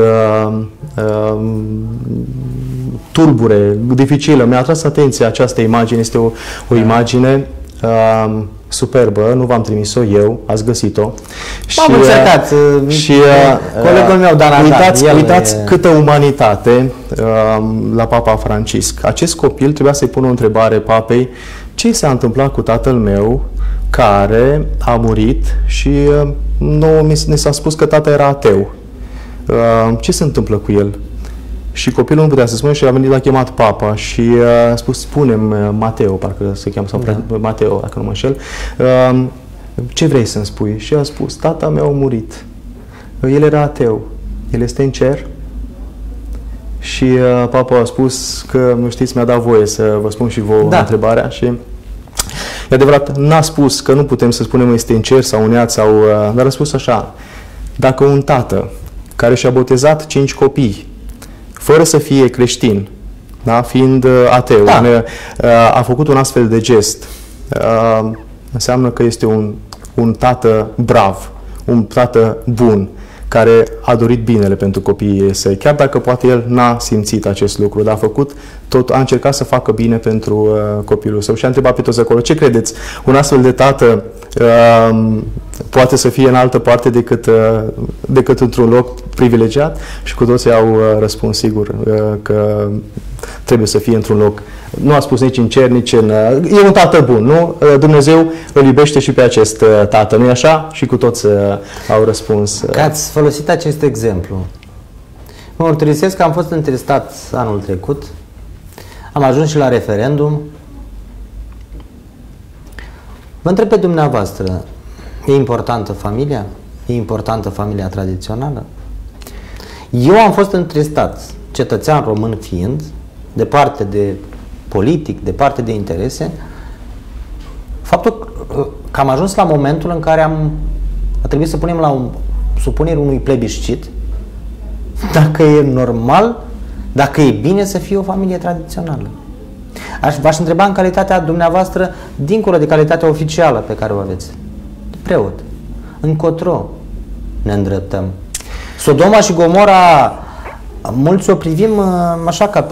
tulbure, dificilă. Mi-a atras atenția această imagine, este o imagine superbă, nu v-am trimis-o eu, ați găsit-o. Am încercat. Și colegul meu, Dan, uitați câtă umanitate la Papa Francisc. Acest copil trebuia să-i pună o întrebare papei: ce s-a întâmplat cu tatăl meu care a murit și nouă ne s-a spus că tata era ateu. Ce se întâmplă cu el? Și copilul nu putea să spună și a venit, l-a chemat papa și a spus: spune-mi, Mateo, parcă se cheamă, sau Mateo, dacă nu mă înșel, ce vrei să-mi spui? Și a spus: tata meu a murit. El era ateu. El este în cer? Și papa a spus că, nu știți, mi-a dat voie să vă spun și vouă întrebarea și e adevărat, n-a spus că nu putem să spunem este în cer sau în iad, dar a spus așa: dacă un tată care și-a botezat 5 copii fără să fie creștin, da? Fiind ateu, a făcut un astfel de gest, înseamnă că este un tată brav, un tată bun, care a dorit binele pentru copiii săi, chiar dacă poate el n-a simțit acest lucru, dar a încercat să facă bine pentru copilul său și a întrebat pe toți acolo: ce credeți? Un astfel de tată poate să fie în altă parte decât într-un loc privilegiat? Și cu toții au răspuns sigur că trebuie să fie într-un loc. Nu a spus nici în cer, nici în... E un tată bun, nu? Dumnezeu îl iubește și pe acest tată, nu-i așa? Și cu toți au răspuns. Că ați folosit acest exemplu. Mă mărturisesc că am fost întristat anul trecut. Am ajuns și la referendum. Vă întreb pe dumneavoastră: e importantă familia? E importantă familia tradițională? Eu am fost întristat, cetățean român fiind, departe de politic, departe de interese, faptul că am ajuns la momentul în care a trebuit să punem la supunere unui plebiscit dacă e normal, dacă e bine să fie o familie tradițională. V-aș întreba în calitatea dumneavoastră, dincolo de calitatea oficială pe care o aveți, de preot, încotro ne îndreptăm. Sodoma și Gomora, mulți o privim așa ca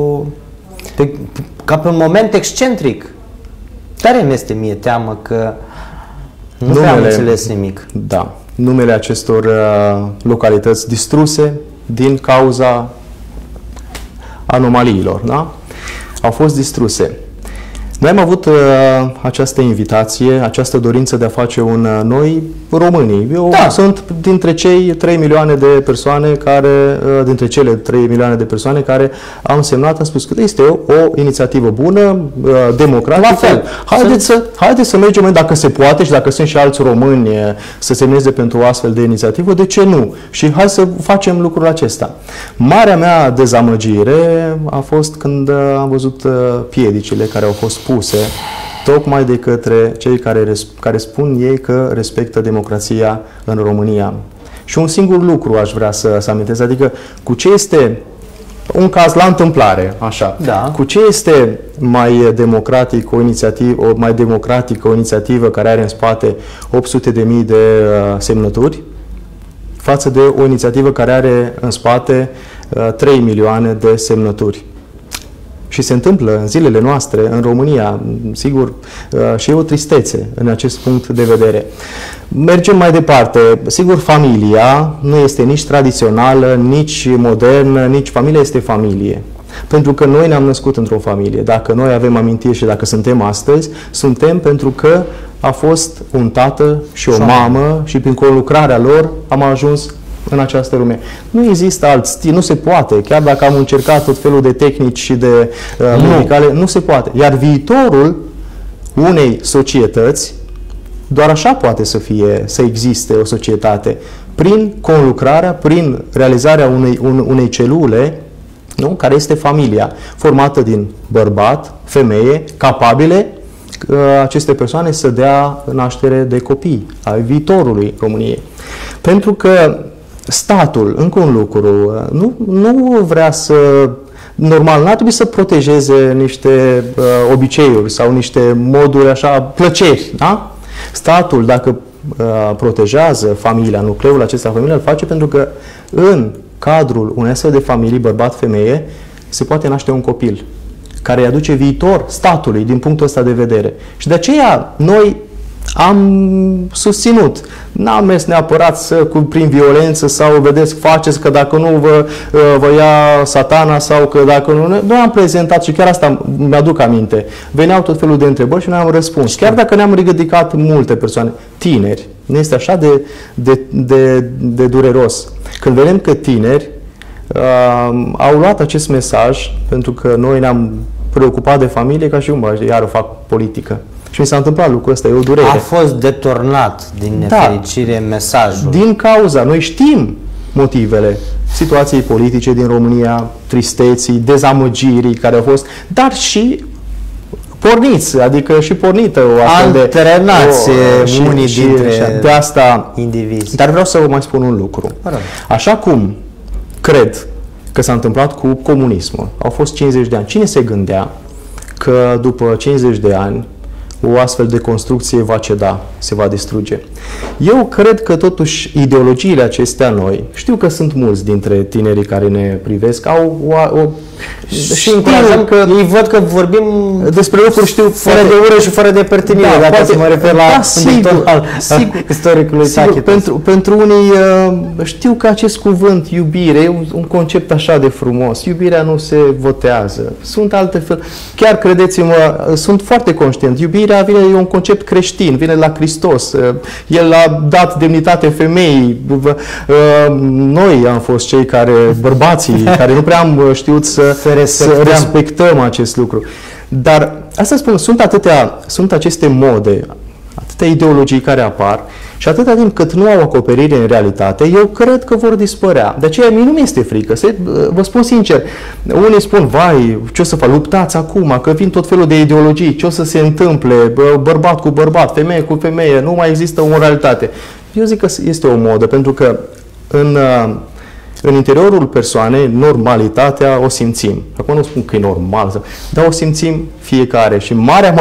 pe un moment excentric. Tare mi este mie teamă că nu am înțeles nimic. Da. Numele acestor localități distruse din cauza anomaliilor, da? Au fost distruse. Noi am avut această invitație, această dorință de a face un noi românii. Eu sunt dintre cei 3 milioane de persoane dintre cele 3 milioane de persoane care au semnat, am spus că este o inițiativă bună, democratică. Haideți să mergem, dacă se poate și dacă sunt și alți români să semneze pentru o astfel de inițiativă, de ce nu? Și hai să facem lucrul acesta. Marea mea dezamăgire a fost când am văzut piedicile care au fost puse tocmai de către cei care spun ei că respectă democrația în România. Și un singur lucru aș vrea să amintesc, adică cu ce este un caz la întâmplare, așa, cu ce este mai democratic o inițiativă care are în spate 800.000 de semnături față de o inițiativă care are în spate 3 milioane de semnături. Și și se întâmplă în zilele noastre, în România, sigur, și e o tristețe în acest punct de vedere. Mergem mai departe. Sigur, familia nu este nici tradițională, nici modernă, nici familia este familie. Pentru că noi ne-am născut într-o familie. Dacă noi avem amintiri și dacă suntem astăzi, suntem pentru că a fost un tată și o mamă și prin conlucrarea lor am ajuns în această lume. Nu există alt stil, nu se poate. Chiar dacă am încercat tot felul de tehnici și de medicale, nu se poate. Iar viitorul unei societăți, doar așa poate să existe o societate. Prin conlucrarea, prin realizarea unei celule, nu? Care este familia, formată din bărbat, femeie, capabile aceste persoane să dea naștere de copii ai viitorului României. Pentru că statul, încă un lucru, nu vrea să... Normal, n-ar trebui să protejeze niște obiceiuri sau niște moduri așa, plăceri, da? Statul, dacă protejează familia, nucleul acesta familie, îl face pentru că în cadrul unei astfel de familii, bărbat-femeie, se poate naște un copil care îi aduce viitor statului din punctul ăsta de vedere. Și de aceea noi am susținut. N-am mers neapărat prin violență sau vedeți, faceți că dacă nu vă ia satana sau că dacă nu... Noi am prezentat și chiar asta mi-aduc aminte. Veneau tot felul de întrebări și noi am răspuns. Chiar dacă ne-am ridicat multe persoane, tineri, ne este așa de dureros. Când vedem că tineri au luat acest mesaj, pentru că noi ne-am preocupat de familie, ca și iară fac politică. Și mi s-a întâmplat lucrul ăsta, e o durere. A fost deturnat, din nefericire, mesajul. Din cauza, noi știm motivele situației politice din România, tristeții, dezamăgirii care au fost, dar și porniți, adică și pornită o astfel de... Antrenați unii dintre de asta indivizi. Dar vreau să vă mai spun un lucru. Așa cum cred că s-a întâmplat cu comunismul, au fost 50 de ani. Cine se gândea că după 50 de ani o astfel de construcție va ceda, se va distruge? Eu cred că totuși ideologiile acestea noi, știu că sunt mulți dintre tinerii care ne privesc, și încurajăm că ei văd că vorbim despre lucruri, știu, fără de ură și fără de părtinire, dacă poate, să mă refer la sigur, istoricului Tacitus. Pentru unii știu că acest cuvânt, iubire, e un concept așa de frumos. Iubirea nu se votează. Sunt alte fel. Chiar credeți-mă, sunt foarte conștient. Iubirea e un concept creștin, vine la Hristos. El a dat demnitate femeii. Noi am fost cei care, bărbații, care nu prea am știut să respectăm acest lucru. Dar asta spun, sunt aceste mode, atâtea ideologii care apar și atâta timp cât nu au acoperire în realitate, eu cred că vor dispărea. De aceea mie nu mi este frică. Vă spun sincer, unii spun, vai, ce o să fac, luptați acum, că vin tot felul de ideologii, ce o să se întâmple, bărbat cu bărbat, femeie cu femeie, nu mai există o moralitate. Eu zic că este o modă, pentru că în interiorul persoanei, normalitatea o simțim. Acum nu spun că e normal, dar o simțim fiecare și marea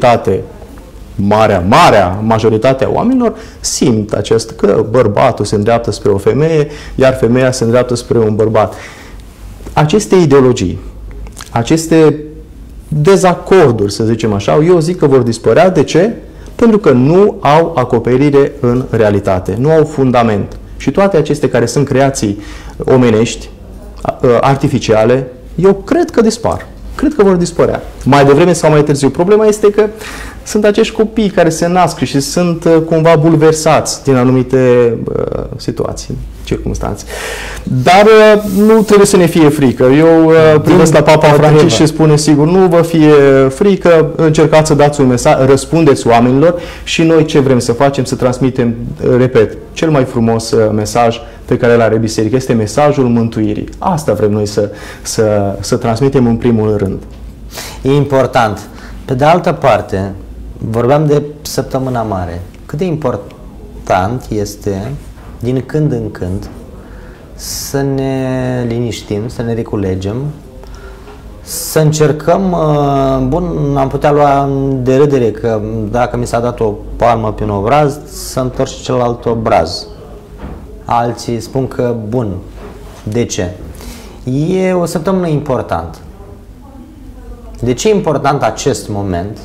majoritate a oamenilor simt că bărbatul se îndreaptă spre o femeie, iar femeia se îndreaptă spre un bărbat. Aceste ideologii, aceste dezacorduri, să zicem așa, eu zic că vor dispărea. De ce? Pentru că nu au acoperire în realitate, nu au fundament. Și toate aceste care sunt creații omenești, artificiale, eu cred că dispar. Cred că vor dispărea. Mai devreme sau mai târziu. Problema este că sunt acești copii care se nasc și sunt cumva bulversați din anumite situații, circumstanțe. Dar nu trebuie să ne fie frică. Eu privesc la Papa Francisc și spune sigur, nu vă fie frică, încercați să dați un mesaj, răspundeți oamenilor și noi ce vrem să facem? Să transmitem, repet, cel mai frumos mesaj pe care îl are Biserica. Este mesajul mântuirii. Asta vrem noi să transmitem în primul rând. E important. Pe de altă parte, vorbeam de Săptămâna Mare. Cât de important este, din când în când, să ne liniștim, să ne reculegem, să încercăm, am putea lua de râdere că dacă mi s-a dat o palmă pe un obraz, să întorc și celălalt obraz. Alții spun că, bun, de ce? E o săptămână importantă. De ce e important acest moment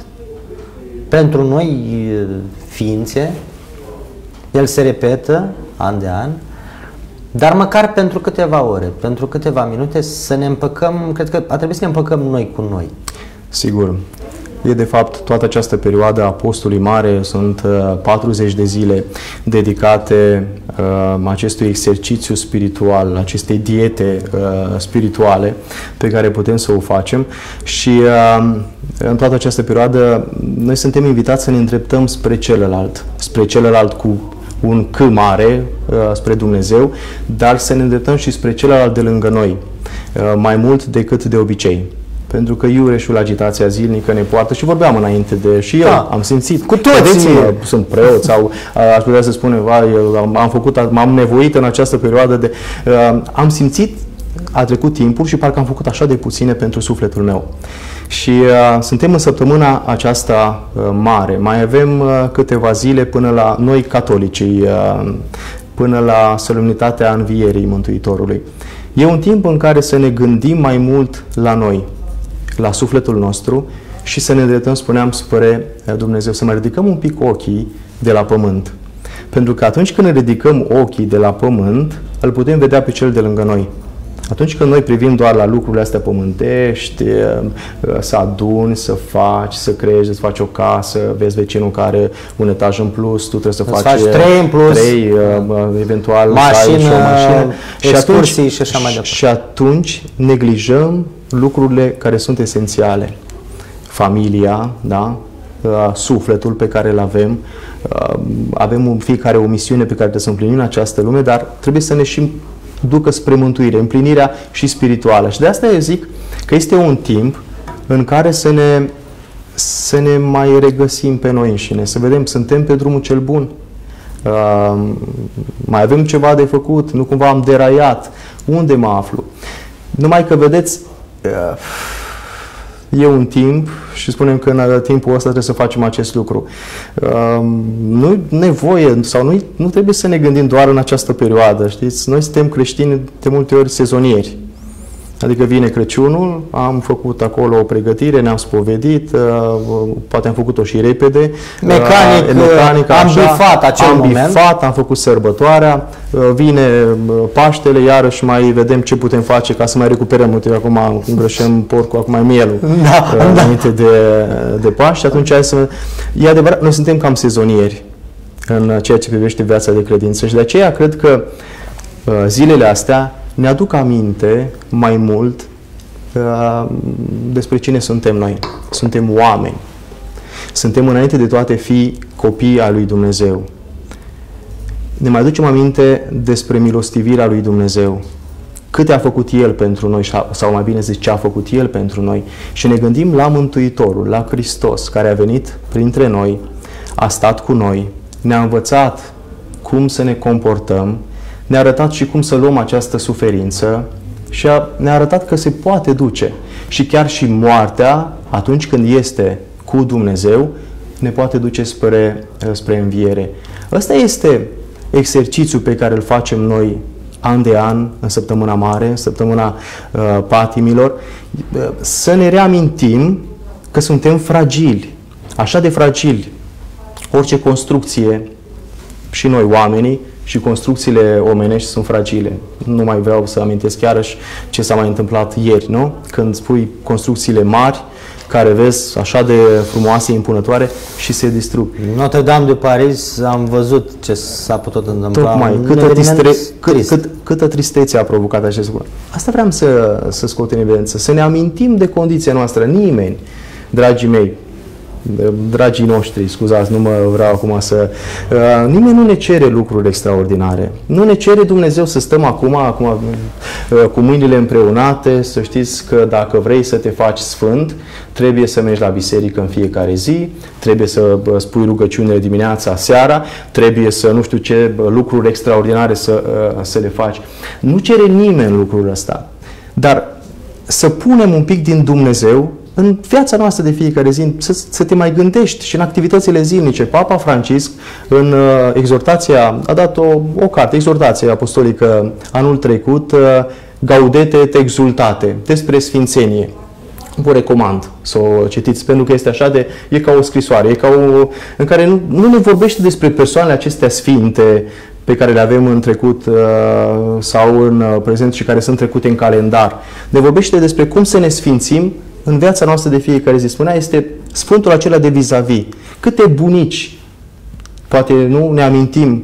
pentru noi ființe? El se repetă an de an, dar măcar pentru câteva ore, pentru câteva minute să ne împăcăm, cred că ar trebui să ne împăcăm noi cu noi. Sigur. E de fapt toată această perioadă a postului mare, sunt 40 de zile dedicate acestui exercițiu spiritual, acestei diete spirituale pe care putem să o facem și în toată această perioadă noi suntem invitați să ne îndreptăm spre celălalt cu un C mare, spre Dumnezeu, dar să ne îndreptăm și spre celălalt de lângă noi, mai mult decât de obicei. Pentru că iureșul, agitația zilnică ne poartă și vorbeam înainte de... Și eu am simțit. Cu toții! Sunt preot sau aș putea să spun, m-am nevoit în această perioadă de... Am simțit, a trecut timpul și parcă am făcut așa de puține pentru sufletul meu. Și suntem în săptămâna aceasta mare. Mai avem câteva zile până la noi catolicii, până la solemnitatea învierii Mântuitorului. E un timp în care să ne gândim mai mult la noi, la sufletul nostru și să ne îndreptăm, spuneam, spre Dumnezeu, să mai ridicăm un pic ochii de la pământ. Pentru că atunci când ne ridicăm ochii de la pământ, îl putem vedea pe cel de lângă noi. Atunci când noi privim doar la lucrurile astea pământești, să aduni, să faci, să crești, să faci o casă, vezi vecinul care are un etaj în plus, tu trebuie să faci 3 în plus, 3, eventual mașină, și o mașină. excursii și așa mai departe. Și atunci neglijăm lucrurile care sunt esențiale. Familia, da? Sufletul pe care îl avem, avem fiecare o misiune pe care trebuie să o împlinim în această lume, dar trebuie să ne și ducă spre mântuire, împlinirea și spirituală. Și de asta eu zic că este un timp în care să ne mai regăsim pe noi înșine, să vedem, suntem pe drumul cel bun, mai avem ceva de făcut, nu cumva am deraiat, unde mă aflu? Numai că, vedeți, e un timp și spunem că în timpul ăsta trebuie să facem acest lucru. Nu nevoie sau nu trebuie să ne gândim doar în această perioadă, știți? Noi suntem creștini de multe ori sezonieri. Adică vine Crăciunul, am făcut acolo o pregătire, ne-am spovedit, poate am făcut-o și repede. Mecanic am bifat acel moment. Am făcut sărbătoarea, vine Paștele, iarăși mai vedem ce putem face ca să mai recuperăm. Uite, acum îngrășăm porcul, acum mai mielul, înainte de Paște. Atunci, e adevărat, noi suntem cam sezonieri în ceea ce privește viața de credință și de aceea cred că zilele astea ne aduc aminte mai mult despre cine suntem noi. Suntem oameni. Suntem înainte de toate copii al lui Dumnezeu. Ne mai aducem aminte despre milostivirea lui Dumnezeu. Câte a făcut El pentru noi, sau mai bine zis, ce a făcut El pentru noi. Și ne gândim la Mântuitorul, la Hristos, care a venit printre noi, a stat cu noi, ne-a învățat cum să ne comportăm, ne-a arătat și cum să luăm această suferință și ne-a arătat că se poate duce. Și chiar și moartea, atunci când este cu Dumnezeu, ne poate duce spre înviere. Ăsta este exercițiul pe care îl facem noi an de an, în săptămâna mare, în săptămâna patimilor, să ne reamintim că suntem fragili, așa de fragili. Orice construcție, și noi oamenii, și construcțiile omenești sunt fragile. Nu mai vreau să amintesc chiarăși ce s-a mai întâmplat ieri, nu? Când spui construcțiile mari, care vezi așa de frumoase, impunătoare și se distrug. Notre-Dame de Paris, am văzut ce s-a putut întâmpla. Tocmai, câtă tristețe a provocat acest lucru. Asta vreau să scot în evidență, să ne amintim de condiția noastră. Nimeni, dragii mei, dragii noștri, scuzați, nu mă vreau acum să... nimeni nu ne cere lucruri extraordinare. Nu ne cere Dumnezeu să stăm acum cu mâinile împreunate, să știți că dacă vrei să te faci sfânt, trebuie să mergi la biserică în fiecare zi, trebuie să spui rugăciunile dimineața, seara, trebuie să nu știu ce lucruri extraordinare să le faci. Nu cere nimeni lucrul ăsta. Dar să punem un pic din Dumnezeu în viața noastră de fiecare zi, să te mai gândești și în activitățile zilnice. Papa Francisc, în exhortația, a dat o carte, exhortație apostolică anul trecut, Gaudete et exultate, despre sfințenie. vă recomand să o citiți, pentru că este așa e ca o scrisoare, în care nu ne vorbește despre persoanele acestea sfinte pe care le avem în trecut sau în prezent și care sunt trecute în calendar. Ne vorbește despre cum să ne sfințim în viața noastră de fiecare zi. Spunea, este Sfântul acela de vis-a-vis. Câte bunici, poate nu ne amintim,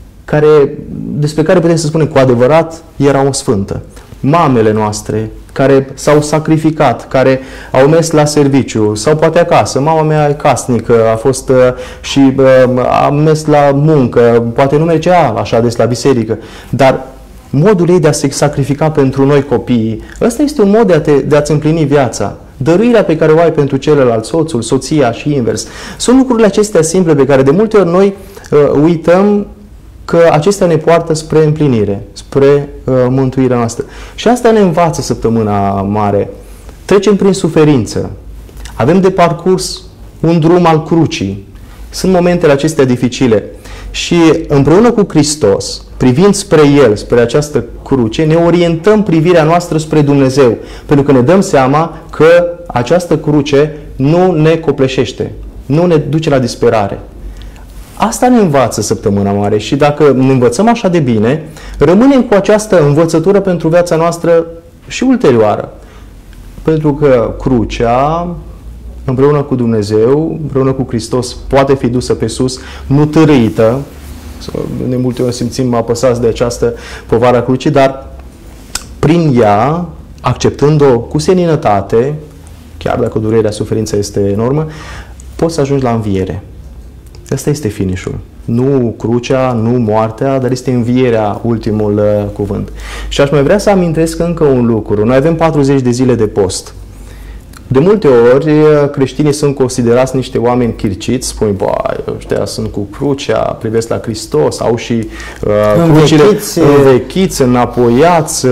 despre care putem să spunem cu adevărat era o sfântă. Mamele noastre care s-au sacrificat, care au mers la serviciu sau poate acasă. Mama mea e casnică, a fost și a mers la muncă, poate nu mergea așa des la biserică, dar modul ei de a se sacrifica pentru noi copiii, ăsta este un mod de a-ți împlini viața. Dăruirea pe care o ai pentru celălalt, soțul, soția și invers. Sunt lucrurile acestea simple pe care de multe ori noi uităm că acestea ne poartă spre împlinire, spre mântuirea noastră. Și asta ne învață săptămâna mare. Trecem prin suferință. Avem de parcurs un drum al crucii. Sunt momentele acestea dificile. Și împreună cu Hristos, privind spre El, spre această cruce, ne orientăm privirea noastră spre Dumnezeu. Pentru că ne dăm seama că această cruce nu ne copleșește, nu ne duce la disperare. Asta ne învață săptămâna mare și dacă ne învățăm așa de bine, rămânem cu această învățătură pentru viața noastră și ulterioară. Pentru că crucea, împreună cu Dumnezeu, împreună cu Hristos, poate fi dusă pe sus, nu târâită. De multe ori simțim apăsați de această povară a crucii, dar prin ea, acceptând-o cu seninătate, chiar dacă durerea, suferința este enormă, poți să ajungi la înviere. Asta este finish-ul. Nu crucea, nu moartea, dar este învierea, ultimul cuvânt. Și aș mai vrea să amintesc încă un lucru. Noi avem 40 de zile de post. De multe ori, creștinii sunt considerați niște oameni chirciți, spun, ăștia sunt cu crucea, privesc la Hristos, au și crucile învechiți, înapoiați,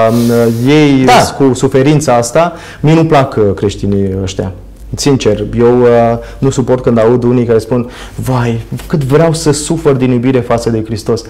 ei cu suferința asta. Mie nu plac creștinii ăștia. Sincer, eu nu suport când aud unii care spun, vai, cât vreau să sufăr din iubire față de Hristos.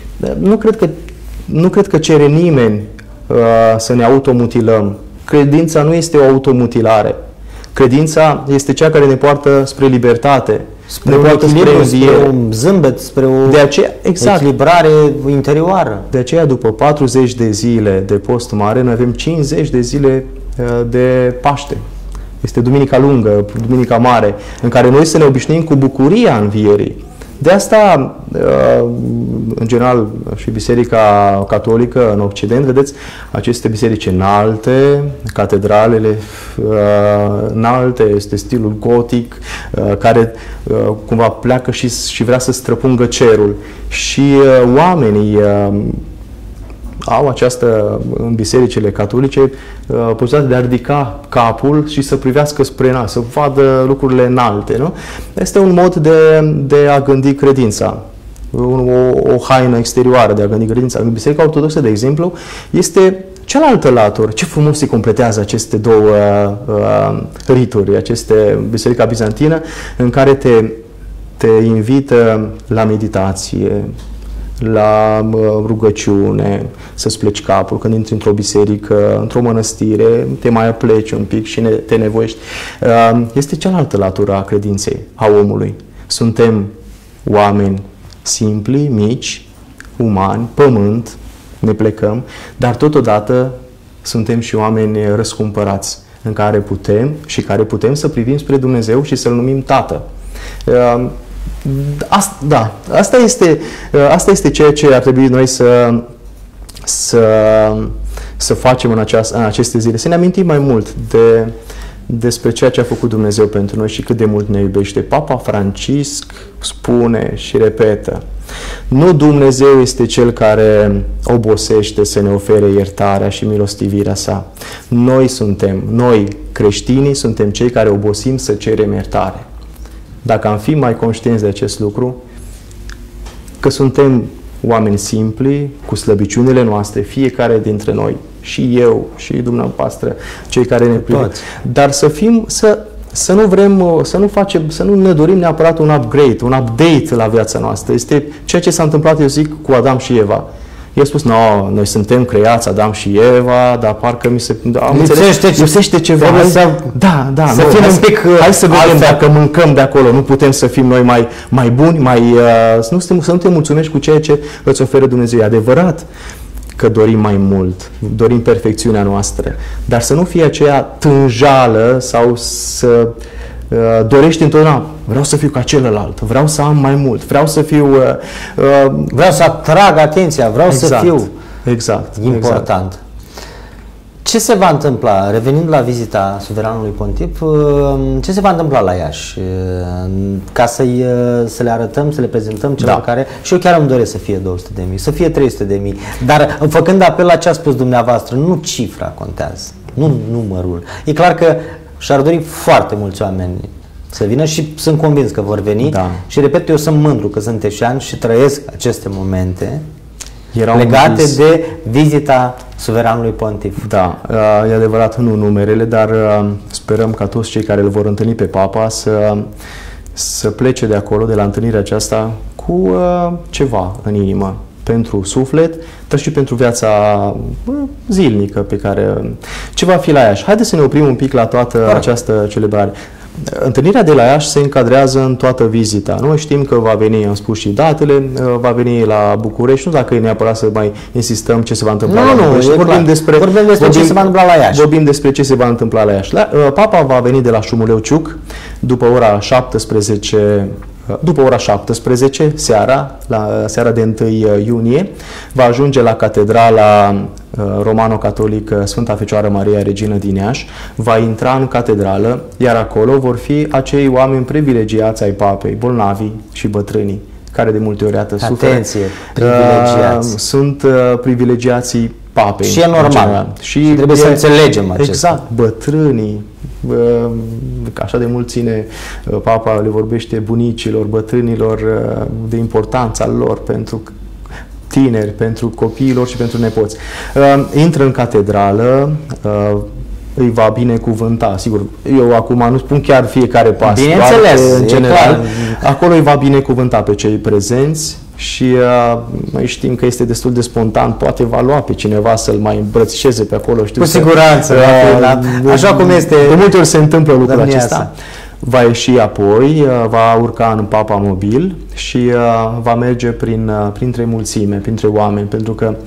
Nu cred că cere nimeni să ne automutilăm. Credința nu este o automutilare. Credința este cea care ne poartă spre libertate, spre un zâmbet, spre o echilibrare interioară. De aceea, după 40 de zile de post mare, noi avem 50 de zile de Paște. Este Duminica Lungă, Duminica Mare, în care noi să ne obișnuim cu bucuria învierii. De asta, în general, și Biserica Catolică în Occident, vedeți, aceste biserici înalte, catedralele înalte, este stilul gotic, care cumva pleacă și vrea să străpungă cerul. Și oamenii au această, în bisericile catolice, posibilitatea de a ridica capul și să privească spre înalt, să vadă lucrurile înalte. Nu? Este un mod de a gândi credința. O haină exterioară de a gândi credința. În Biserica Ortodoxă, de exemplu, este cealaltă latură. Ce frumos se completează aceste două rituri, Biserica Bizantină, în care te invită la meditație, la rugăciune, să-ți pleci capul când intri într-o biserică, într-o mănăstire, te mai apleci un pic și te nevoiești. Este cealaltă latură a credinței, a omului. Suntem oameni simpli, mici, umani, pământ, ne plecăm, dar totodată suntem și oameni răscumpărați, în care putem să privim spre Dumnezeu și să-L numim Tată. Asta este ceea ce ar trebui noi să facem în aceste zile. Să ne amintim mai mult despre ceea ce a făcut Dumnezeu pentru noi și cât de mult ne iubește. Papa Francisc spune și repetă: nu Dumnezeu este Cel care obosește să ne ofere iertarea și milostivirea sa. Noi creștinii, suntem cei care obosim să cerem iertare. Dacă am fi mai conștienți de acest lucru, că suntem oameni simpli, cu slăbiciunile noastre, fiecare dintre noi, și eu, și dumneavoastră, cei care ne privim, dar să nu ne dorim neapărat un upgrade, un update la viața noastră. Este ceea ce s-a întâmplat, eu zic, cu Adam și Eva. I-a spus, noi suntem creați, Adam și Eva, dar parcă mi se... Lipsește ceva. Să fim un pic hai să vedem dacă mâncăm de acolo, nu putem să fim noi mai buni, să nu te mulțumești cu ceea ce îți oferă Dumnezeu. E adevărat că dorim mai mult, dorim perfecțiunea noastră, dar să nu fie aceea tânjală sau să dorești întotdeauna, vreau să fiu ca celălalt, vreau să am mai mult, vreau să fiu... vreau să atrag atenția, vreau să fiu important. Exact. Ce se va întâmpla, revenind la vizita Suveranului Pontif, ce se va întâmpla la Iași? Ca să le arătăm, să le prezentăm celor care... Și eu chiar îmi doresc să fie 200.000, să fie 300.000, dar făcând apel la ce a spus dumneavoastră, nu cifra contează, nu numărul. E clar că și-ar dori foarte mulți oameni să vină și sunt convins că vor veni. Și repet, eu sunt mândru că sunt eșean și trăiesc aceste momente legate de vizita Suveranului Pontif. Da, e adevărat, nu numerele, dar sperăm ca toți cei care îl vor întâlni pe Papa să plece de acolo, de la întâlnirea aceasta, cu ceva în inimă, pentru suflet, dar și pentru viața zilnică pe care... Ce va fi la Iași? Haideți să ne oprim un pic la toată această celebrare. Întâlnirea de la Iași se încadrează în toată vizita. Noi știm că va veni, am spus și datele, va veni la București. Nu dacă e neapărat să mai insistăm ce se va întâmpla la București. Vorbim despre ce se va întâmpla la Iași. Vorbim despre ce se va întâmpla la Iași. Papa va veni de la Șumuleu-Ciuc după ora 17, seara de 1 iunie, va ajunge la Catedrala Romano-Catolică Sfânta Fecioară Maria Regină din Iași, va intra în catedrală, iar acolo vor fi acei oameni privilegiați ai Papei, bolnavii și bătrânii, care de multe ori suferă. Sunt privilegiații Papei. Și e normal. Și trebuie să înțelegem acest. Exact, bătrânii, așa de mult ține Papa, le vorbește bunicilor, bătrânilor, de importanța lor pentru tineri, pentru copiilor și pentru nepoți. Intră în catedrală, îi va binecuvânta, sigur, eu acum nu spun chiar fiecare pas, bineînțeles, în general, acolo îi va binecuvânta pe cei prezenți și noi știm că este destul de spontan, poate va lua pe cineva să-l mai îmbrățișeze pe acolo. Știu cu siguranță, așa cum este. De multe ori se întâmplă lucrul acesta. Va ieși apoi, va urca în Papa mobil și va merge printre mulțime, printre oameni, pentru că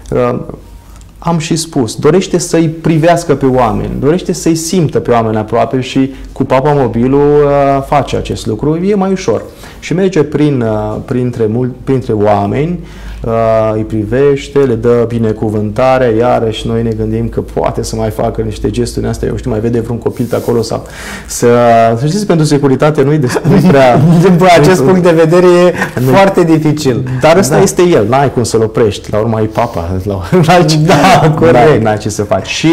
am și spus, dorește să-i privească pe oameni, dorește să-i simtă pe oameni aproape și cu Papa mobilul face acest lucru, e mai ușor. Și merge printre oameni, îi privește, le dă binecuvântare, iarăși noi ne gândim că poate să mai facă niște gesturi astea, eu știu, mai vede vreun copil pe acolo sau să știți, pentru securitate nu-i prea... Din acest punct de vedere e foarte dificil. Dar ăsta este el, n-ai cum să-l oprești, la urmă e Papa, n-ai ce să faci. Și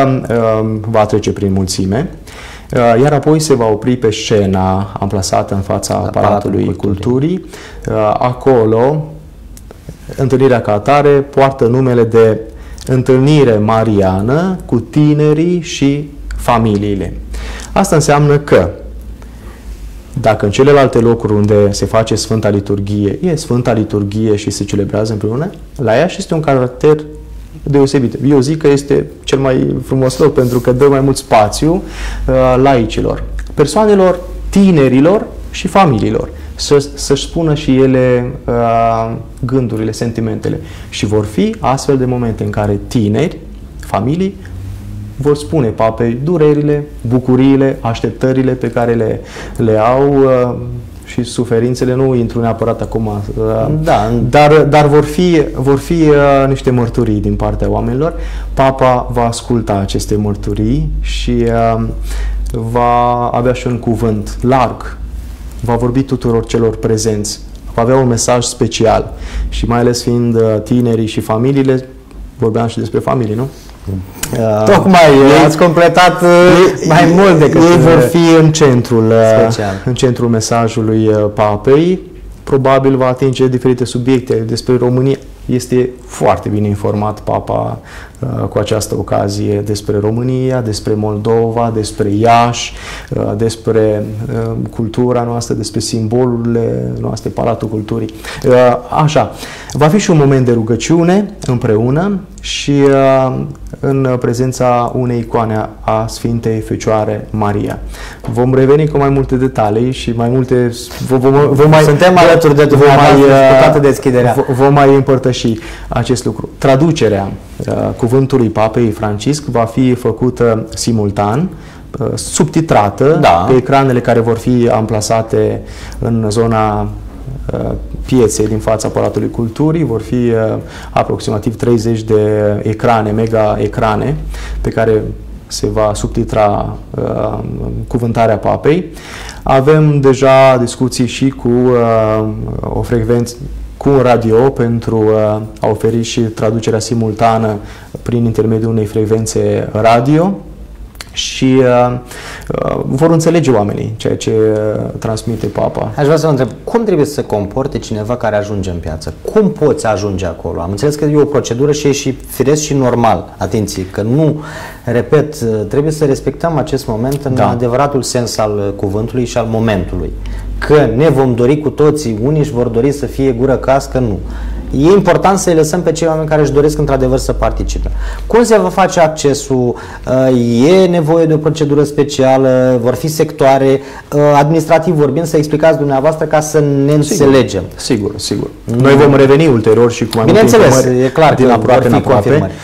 va trece prin mulțime. Iar apoi se va opri pe scena amplasată în fața Palatului Culturii. Acolo, întâlnirea ca atare poartă numele de întâlnire mariană cu tinerii și familiile. Asta înseamnă că dacă în celelalte locuri unde se face Sfânta Liturghie, e Sfânta Liturghie și se celebrează împreună, la Iași este un caracter deosebit. Eu zic că este cel mai frumos loc pentru că dă mai mult spațiu laicilor, persoanelor, tinerilor și familiilor să-și spună și ele gândurile, sentimentele. Și vor fi astfel de momente în care tineri, familii, vor spune Papei durerile, bucuriile, așteptările pe care le au și suferințele, nu intru neapărat acum, dar vor fi niște mărturii din partea oamenilor. Papa va asculta aceste mărturii și va avea și un cuvânt larg, va vorbi tuturor celor prezenți, va avea un mesaj special și mai ales fiind tinerii și familiile, vorbeam și despre familii, nu? Tocmai ați completat mai mult decât ei vor fi în centrul mesajului Papei. Probabil va atinge diferite subiecte despre România. Este foarte bine informat Papa cu această ocazie despre România, despre Moldova, despre Iași, despre cultura noastră, despre simbolurile noastre, Palatul Culturii. Așa, va fi și un moment de rugăciune împreună și în prezența unei icoane a Sfintei Fecioare Maria. Vom reveni cu mai multe detalii și mai multe... Suntem alături de dumneavoastră cu toată deschiderea. Vom mai împărtăși acest lucru. Traducerea cuvântului Papei Francisc va fi făcută simultan, subtitrată, pe ecranele care vor fi amplasate în zona pieței din fața Palatului Culturii. Vor fi aproximativ 30 de ecrane, mega ecrane, pe care se va subtitra cuvântarea Papei. Avem deja discuții și cu o frecvență, cu un radio, pentru a oferi și traducerea simultană prin intermediul unei frecvențe radio și vor înțelege oamenii ceea ce transmite Papa. Aș vrea să vă întreb, cum trebuie să se comporte cineva care ajunge în piață? Cum poți ajunge acolo? Am înțeles că e o procedură și e și firesc și normal. Atenție, că nu, repet, trebuie să respectăm acest moment în adevăratul sens al cuvântului și al momentului. Că ne vom dori cu toții, unii își vor dori să fie gură cască, nu. E important să-i lăsăm pe cei oameni care își doresc într-adevăr să participe. Cum se va face accesul? E nevoie de o procedură specială? Vor fi sectoare? Administrativ vorbind, să explicați dumneavoastră ca să ne înțelegem. Sigur. Noi vom reveni ulterior și cu mai multe informări, e clar, din aproape în aproape. Confirmări.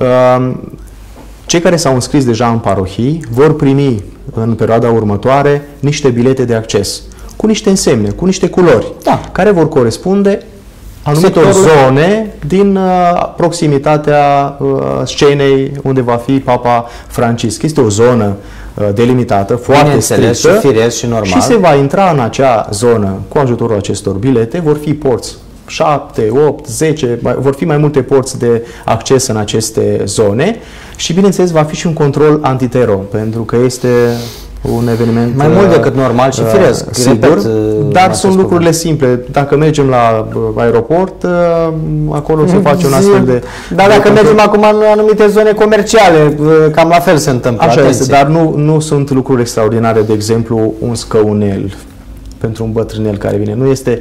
Cei care s-au înscris deja în parohii vor primi în perioada următoare niște bilete de acces cu niște însemne, cu niște culori, care vor corespunde anumitor zone din proximitatea scenei unde va fi Papa Francisc. Este o zonă delimitată, foarte strictă și firesc și normal. Și se va intra în acea zonă cu ajutorul acestor bilete. Vor fi porți 7, 8, 10, vor fi mai multe porți de acces în aceste zone și, bineînțeles, va fi și un control antitero, pentru că este un eveniment mai mult decât normal și firesc. Sigur, dar sunt lucrurile simple. Dacă mergem la aeroport, acolo se face un astfel de... Dar dacă mergem acum în anumite zone comerciale, cam la fel se întâmplă. Așa este, dar nu sunt lucruri extraordinare, de exemplu, un scăunel pentru un bătrânel care vine. Nu este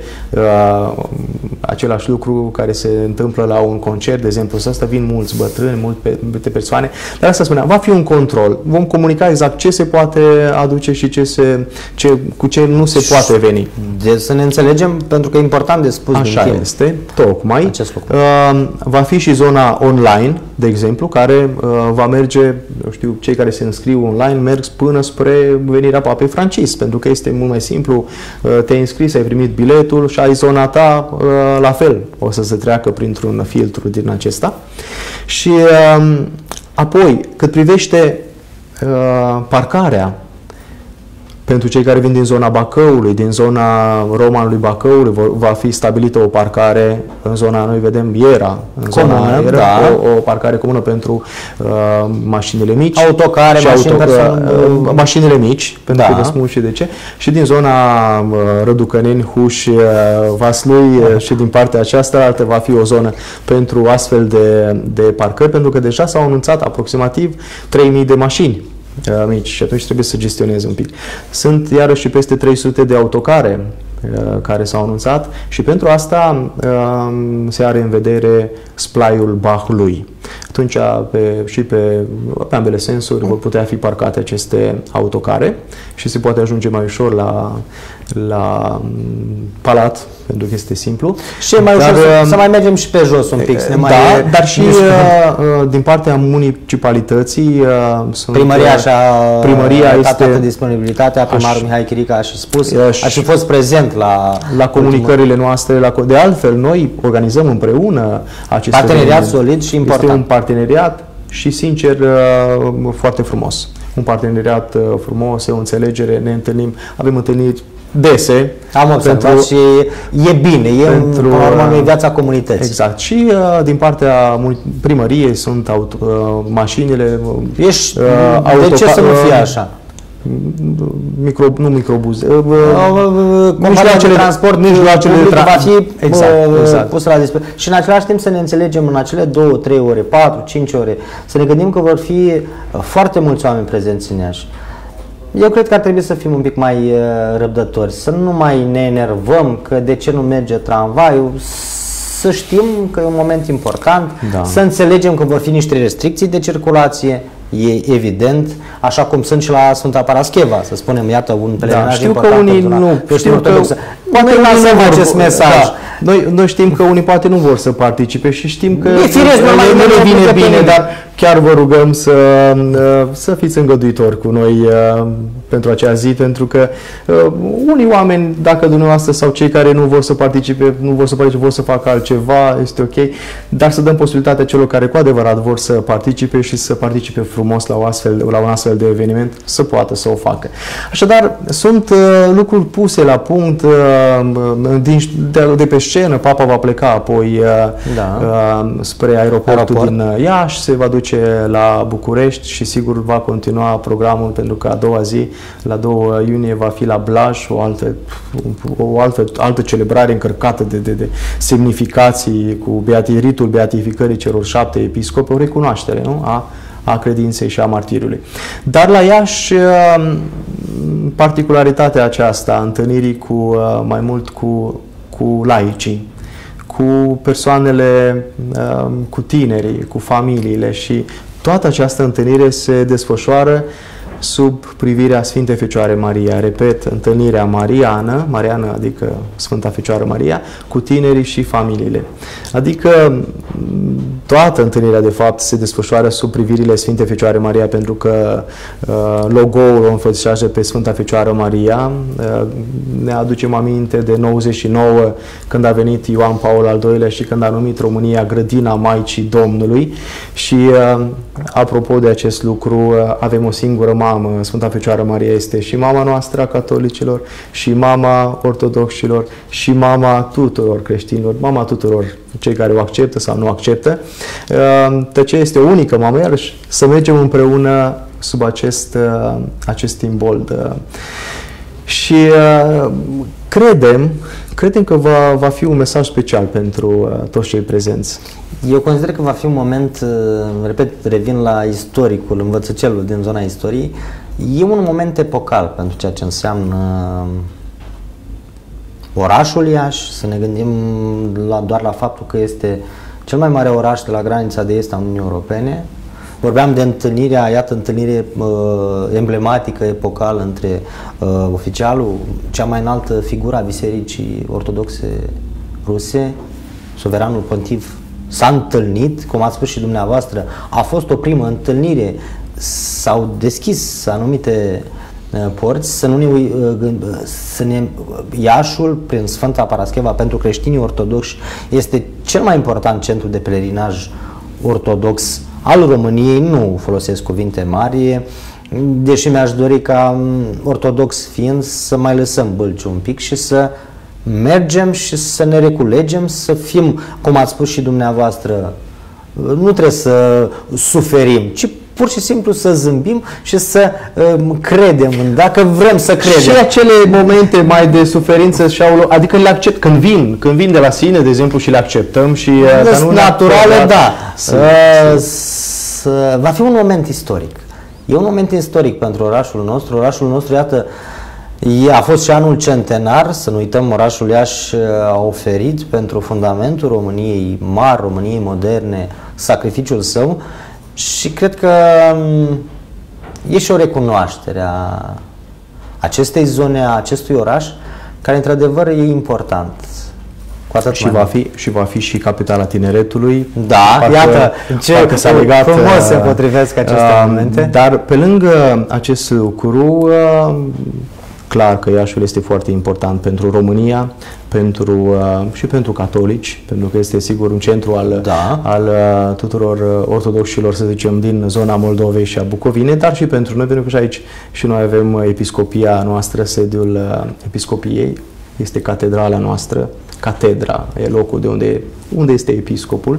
același lucru care se întâmplă la un concert, de exemplu. Să asta vin mulți bătrâni, multe persoane. Dar asta spuneam, va fi un control. Vom comunica exact ce se poate aduce și cu ce nu se poate veni. Deci să ne înțelegem, pentru că e important de spus. Așa este, tocmai. Va fi și zona online, de exemplu, care va merge, eu știu, cei care se înscriu online merg până spre venirea Papei Francisc, pentru că este mult mai simplu. Te-ai înscris, ai primit biletul și ai zona ta, la fel, o să se treacă printr-un filtru din acesta. Și apoi, cât privește parcarea, pentru cei care vin din zona Bacăului, din zona Romanului Bacăului, va fi stabilită o parcare în zona, noi vedem, Iera, în zona o parcare comună pentru mașinile mici. Autocare, mașinile mici, pentru că vă spun și de ce. Și din zona Răducăneni, Huș, Vaslui și din partea aceasta va fi o zonă pentru astfel de parcări, pentru că deja s-au anunțat aproximativ 3000 de mașini mici și atunci trebuie să gestionezi un pic. Sunt iarăși peste 300 de autocare care s-au anunțat și pentru asta se are în vedere splaiul Bahlui. Atunci pe ambele sensuri vor putea fi parcate aceste autocare și se poate ajunge mai ușor la palat, pentru că este simplu. Și mai ușor să mai mergem și pe jos un pic. Dar și din partea municipalității Primăria este disponibilitatea, primarul Mihai Chirica a și spus, a și fost prezent la comunicările noastre. De altfel, noi organizăm împreună acest parteneriat solid și important. Este un parteneriat și, sincer, foarte frumos. Un parteneriat frumos, o înțelegere, ne întâlnim, avem întâlniri dese. Am observat și e bine, e viața comunității. Exact. Și din partea primăriei sunt mașinile. De ce să nu fie așa? nu microbuze, mijloacele de transport, mijloacele de va fi exact. pus la dispoziție. Și în același timp să ne înțelegem în acele 2, 3 ore, 4, 5 ore, să ne gândim că vor fi foarte mulți oameni prezenți în Iași. Eu cred că ar trebui să fim un pic mai răbdători, să nu mai ne enervăm că de ce nu merge tramvaiul, să știm că e un moment important, să înțelegem că vor fi niște restricții de circulație, e evident, așa cum sunt și la Sfânta Parascheva, să spunem, iată, un pelerinaj important. Știu că unii nu, poate nu lăsăm acest mesaj. Noi știm că unii poate nu vor să participe și știm că nu le vine bine, dar chiar vă rugăm să fiți îngăduitori cu noi pentru acea zi, pentru că unii oameni, dacă dumneavoastră sau cei care nu vor să participe, vor să facă altceva, este ok, dar să dăm posibilitatea celor care cu adevărat vor să participe și să participe frumos la un astfel de eveniment, să poată să o facă. Așadar, sunt lucruri puse la punct de pe scenă. Papa va pleca apoi spre aeroportul din Iași, se va duce la București și sigur va continua programul, pentru că a doua zi, la 2 iunie, va fi la Blaj o altă celebrare încărcată de semnificații cu ritul beatificării celor 7 episcopi, o recunoaștere, nu? A credinței și a martiriului. Dar la Iași, particularitatea aceasta, întâlnirii mai mult cu laicii, cu persoanele, cu tinerii, cu familiile, și toată această întâlnire se desfășoară sub privirea Sfintei Fecioare Maria. Repet, întâlnirea mariană, adică Sfânta Fecioară Maria, cu tinerii și familiile. Adică toată întâlnirea, de fapt, se desfășoară sub privirile Sfintei Fecioare Maria, pentru că logo-ul o înfățișează pe Sfânta Fecioară Maria. Ne aducem aminte de 99, când a venit Ioan Paul al II-lea și când a numit România Grădina Maicii Domnului. Și apropo de acest lucru, avem o singură mamă. Sfânta Fecioară Maria este și mama noastră a catolicilor, și mama ortodoxilor, și mama tuturor creștinilor, mama tuturor cei care o acceptă sau nu acceptă. De ce este o unică mamă, iarăși, să mergem împreună sub acest simbol. Și credem că va fi un mesaj special pentru toți cei prezenți. Eu consider că va fi un moment, repet, revin la istoricul, învățăcelul din zona istoriei, e un moment epocal pentru ceea ce înseamnă orașul Iași, să ne gândim doar la faptul că este cel mai mare oraș de la granița de est a Uniunii Europene. Vorbeam de întâlnire emblematică, epocală între oficialul, cea mai înaltă figură a Bisericii Ortodoxe Ruse, suveranul pontif, s-a întâlnit, cum ați spus și dumneavoastră, a fost o primă întâlnire, s-au deschis anumite porți, Iașul, prin Sfânta Parascheva, pentru creștinii ortodoxi, este cel mai important centru de pelerinaj ortodox al României. Nu folosesc cuvinte mari, deși mi-aș dori ca, ortodox fiind, să mai lăsăm bâlciul un pic și să mergem și să ne reculegem, să fim, cum ați spus și dumneavoastră, nu trebuie să suferim, ci pur și simplu să zâmbim și să credem, dacă vrem să credem. Și acele momente mai de suferință adică le accept când vin de la sine, de exemplu, și le acceptăm și naturale, da. Va fi un moment istoric. E un moment istoric pentru orașul nostru. Orașul nostru, iată, a fost și anul centenar, să nu uităm, orașul Iași a oferit pentru fundamentul României mari, României moderne, sacrificiul său, și cred că e și o recunoaștere a acestei zone, a acestui oraș, care într-adevăr e important. Și va fi și capitala tineretului. Da, iată ce frumos se potrivesc aceste momente. Dar pe lângă acest lucru, clar că Iașiul este foarte important pentru România, și pentru catolici, pentru că este sigur un centru al tuturor ortodoxilor, să zicem, din zona Moldovei și a Bucovinei, dar și pentru noi, pentru că și aici și noi avem episcopia noastră, sediul episcopiei, este catedrala noastră. Catedra e locul de unde este episcopul.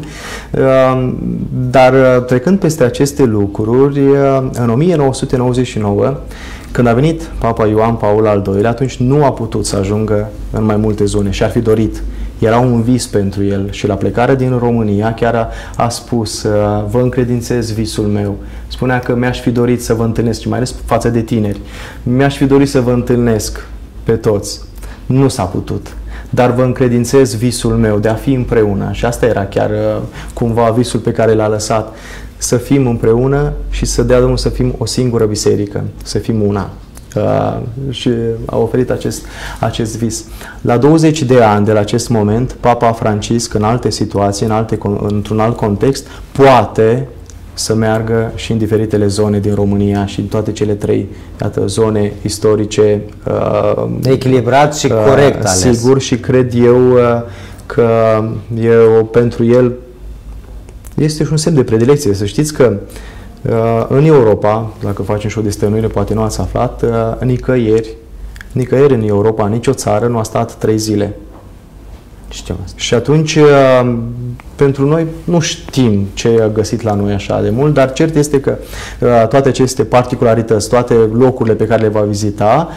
Dar trecând peste aceste lucruri, în 1999, Când a venit Papa Ioan Paul al II-lea, atunci nu a putut să ajungă în mai multe zone și ar fi dorit. Era un vis pentru el și la plecare din România chiar a spus: vă încredințez visul meu. Spunea că mi-aș fi dorit să vă întâlnesc, și mai ales față de tineri, mi-aș fi dorit să vă întâlnesc pe toți. Nu s-a putut. Dar vă încredințez visul meu de a fi împreună. Și asta era chiar cumva visul pe care l-a lăsat. Să fim împreună și să dea Domnul să fim o singură biserică, să fim una. Și a oferit acest vis. La 20 de ani de la acest moment, Papa Francisc, în alte situații, într-un alt context, poate să meargă și în diferitele zone din România și în toate cele 3 zone istorice. Echilibrat și corect ales. Sigur, și cred eu că pentru el este și un semn de predilecție. Să știți că în Europa, dacă facem și o destăinuire, poate nu ați aflat, nicăieri în Europa, nicio țară nu a stat 3 zile. Știu asta. Și atunci, pentru noi, nu știm ce a găsit la noi așa de mult, dar cert este că toate aceste particularități, toate locurile pe care le va vizita,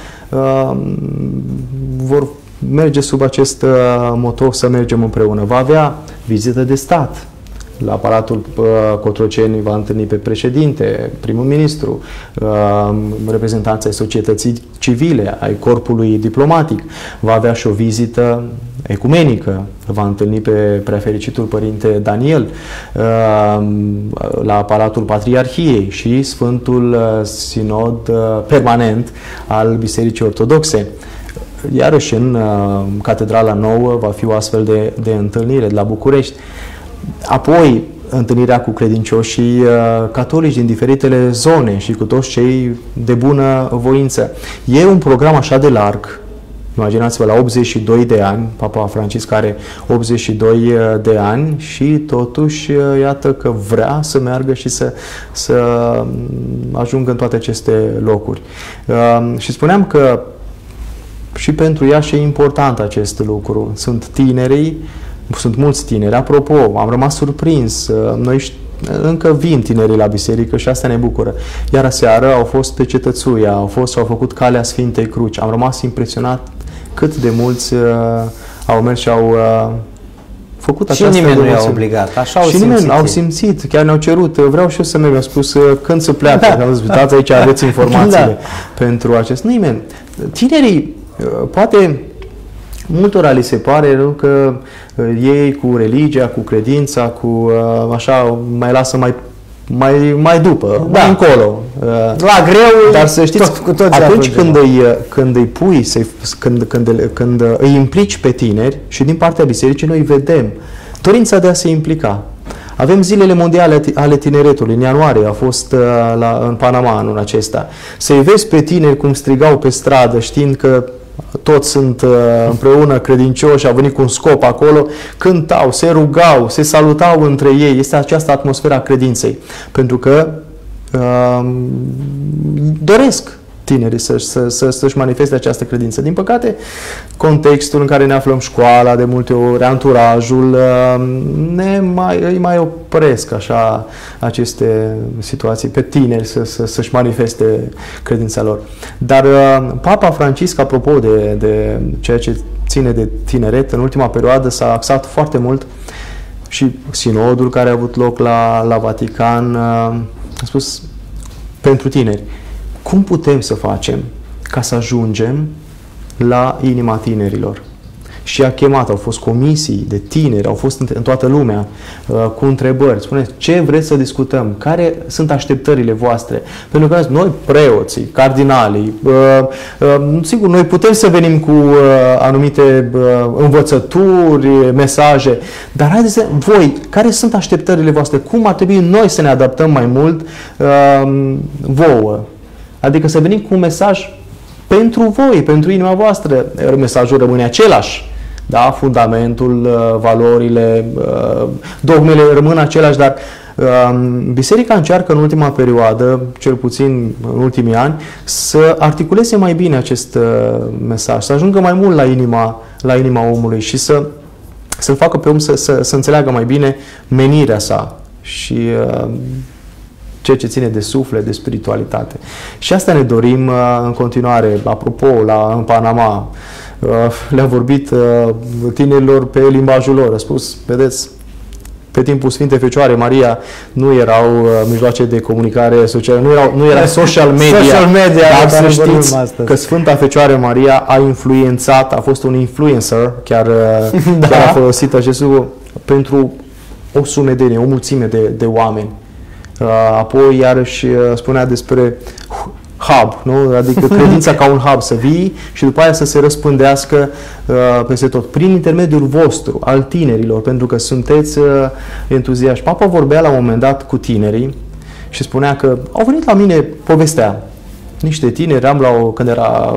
vor merge sub acest moto să mergem împreună. Va avea vizită de stat. La Palatul Cotroceni va întâlni pe președinte, primul ministru, reprezentanții ai societății civile, ai corpului diplomatic. Va avea și o vizită ecumenică. Va întâlni pe preafericitul părinte Daniel la Palatul Patriarhiei și Sfântul Sinod permanent al Bisericii Ortodoxe. Iarăși în Catedrala Nouă va fi o astfel de întâlnire de la București. Apoi, întâlnirea cu credincioșii catolici din diferitele zone și cu toți cei de bună voință. E un program așa de larg. Imaginați-vă, la 82 de ani, Papa Francisc are 82 de ani și totuși, iată că vrea să meargă și să ajungă în toate aceste locuri. Și spuneam că și pentru ea și e important acest lucru. Sunt mulți tineri. Apropo, am rămas surprins. Noi încă vin tinerii la biserică și asta ne bucură. Iar aseară au fost pe Cetățuia, au făcut calea Sfintei Cruci. Am rămas impresionat cât de mulți au mers și au făcut această Și nimeni nu i-a obligat. Așa au simțit. Nimeni au simțit. Chiar ne-au cerut. Vreau și eu să merg. Mi-au spus când să pleacă. Am zis, uitați, aici aveți informațiile pentru acest. Nimeni. Tinerii, poate multora li se pare că ei cu religia, cu credința, cu așa, mai lasă mai după, mai încolo. La greu, dar să știți, atunci când îi pui, când îi implici pe tineri și din partea bisericii, noi vedem dorința de a se implica. Avem zilele mondiale ale tineretului. În ianuarie a fost în Panama anul acesta. Să-i vezi pe tineri cum strigau pe stradă, știind că toți sunt împreună credincioși, au venit cu un scop acolo, cântau, se rugau, se salutau între ei. Este această atmosfera a credinței. Pentru că doresc tinerii să-și manifeste această credință. Din păcate, contextul în care ne aflăm, școala, de multe ori, anturajul, îi mai opresc așa aceste situații pe tineri să-și manifeste credința lor. Dar Papa Francisc, apropo de ceea ce ține de tineret, în ultima perioadă s-a axat foarte mult și sinodul care a avut loc la Vatican a spus pentru tineri. Cum putem să facem ca să ajungem la inima tinerilor? Și a chemat, au fost comisii de tineri, au fost în toată lumea cu întrebări. Spuneți, ce vreți să discutăm? Care sunt așteptările voastre? Pentru că noi, preoții, cardinalii, sigur, noi putem să venim cu anumite învățături, mesaje, dar haideți să, voi, care sunt așteptările voastre? Cum ar trebui noi să ne adaptăm mai mult vouă? Adică să venim cu un mesaj pentru voi, pentru inima voastră. Mesajul rămâne același. Da? Fundamentul, valorile, dogmele rămân aceleași, dar Biserica încearcă în ultima perioadă, cel puțin în ultimii ani, să articuleze mai bine acest mesaj, să ajungă mai mult la inima omului și să-l facă pe om să înțeleagă mai bine menirea sa. Și ceea ce ține de suflet, de spiritualitate. Și asta ne dorim în continuare. Apropo, în Panama, le-am vorbit tinerilor pe limbajul lor. A spus, vedeți, pe timpul Sfintei Fecioare Maria nu erau mijloace de comunicare socială, nu era social media, dar să știți că Sfânta Fecioară Maria a influențat, a fost un influencer, chiar a folosit acest lucru pentru o sumedenie, o mulțime de oameni. Apoi iarăși spunea despre hub, nu? Adică credința ca un hub, să vii și după aia să se răspândească peste tot, prin intermediul vostru, al tinerilor, pentru că sunteți entuziaști. Papa vorbea la un moment dat cu tinerii și spunea că au venit la mine, povestea, niște tineri, când era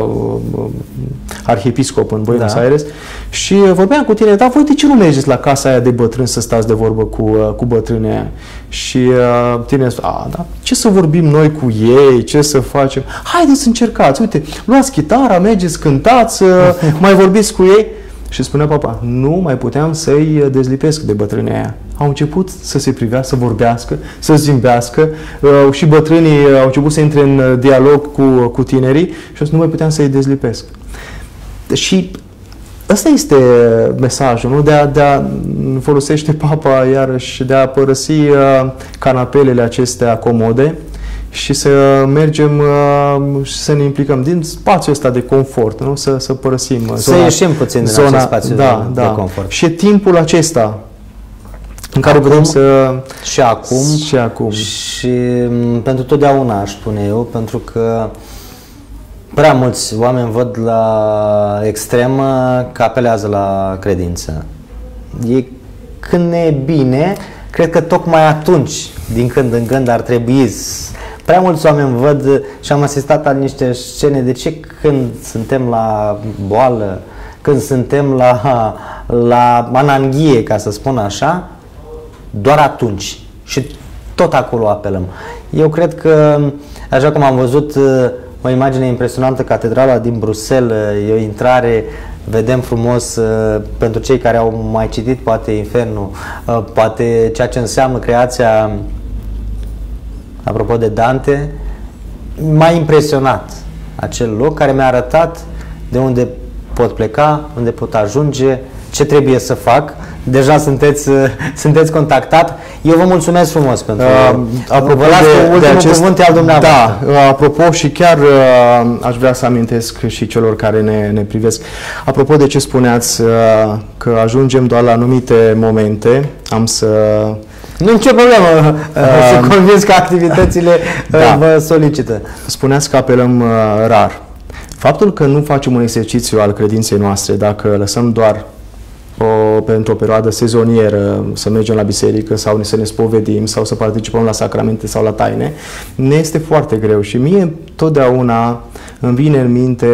arhiepiscop în Buenos Aires, și vorbeam cu tineri, dar voi de ce nu mergeți la casa aia de bătrâni să stați de vorbă cu bătrânii aia? Și tinerii spun, da, ce să vorbim noi cu ei, ce să facem? Haideți să încercați, uite, luați chitara, mergeți, cântați, mai vorbiți cu ei. Și spunea papa, nu mai puteam să-i dezlipesc de bătrânii aia. Au început să se privească, să vorbească, să zâmbească și bătrânii au început să intre în dialog cu tinerii și nu mai puteam să-i dezlipesc. Și ăsta este mesajul, nu? De a folosește papa iarăși, de a părăsi canapelele acestea comode și să mergem și să ne implicăm din spațiul ăsta de confort, nu? Să părăsim să ieșim puțin din acest spațiu de confort. Și timpul acesta în care putem să... Și acum. Și pentru totdeauna, aș spune eu, pentru că prea mulți oameni văd la extremă că apelează la credință. Când e bine, cred că tocmai atunci, din când în când, ar trebui. Prea mulți oameni văd și am asistat la niște scene, de ce când suntem la boală, când suntem la ananghie, ca să spun așa, doar atunci și tot acolo apelăm. Eu cred că, așa cum am văzut o imagine impresionantă, catedrala din Bruxelles, e o intrare, vedem frumos, pentru cei care au mai citit poate Infernul, poate ceea ce înseamnă creația, apropo de Dante, m-a impresionat acel loc care mi-a arătat de unde pot pleca, unde pot ajunge, ce trebuie să fac. Deja sunteți contactat. Eu vă mulțumesc frumos pentru apropo de acest cuvânt al dumneavoastră. Da, apropo și chiar aș vrea să amintesc și celor care ne privesc. Apropo de ce spuneați că ajungem doar la anumite momente, am să... Nu e nicio problemă, sunt convins că activitățile vă solicită. Spuneați că apelăm rar. Faptul că nu facem un exercițiu al credinței noastre, dacă lăsăm doar pentru o perioadă sezonieră să mergem la biserică sau să ne spovedim sau să participăm la sacramente sau la taine, ne este foarte greu. Și mie totdeauna îmi vine în minte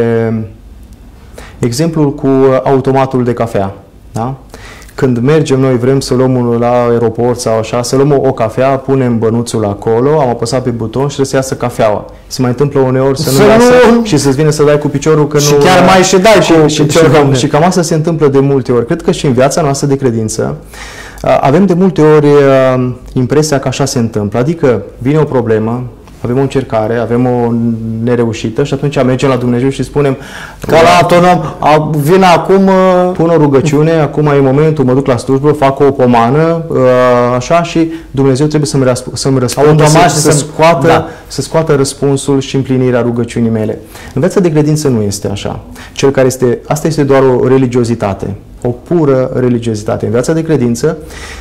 exemplul cu automatul de cafea. Da? Când mergem noi, vrem să luăm la aeroport sau așa, să luăm o cafea, punem bănuțul acolo, am apăsat pe buton și trebuie să iasă cafeaua. Se mai întâmplă uneori să nu iasă și să-ți vină să dai cu piciorul că și nu... chiar mai și dai cu piciorul. Și cam asta se întâmplă de multe ori. Cred că și în viața noastră de credință avem de multe ori impresia că așa se întâmplă. Adică vine o problemă, avem o încercare, avem o nereușită și atunci mergem la Dumnezeu și spunem ca la autonom, vin acum, pun o rugăciune, acum e momentul, mă duc la slujbă, fac o pomană, așa, și Dumnezeu trebuie să-mi răspundă, să scoată răspunsul și împlinirea rugăciunii mele. În viața de credință nu este așa. Asta este doar o religiozitate, o pură religiozitate. În viața de credință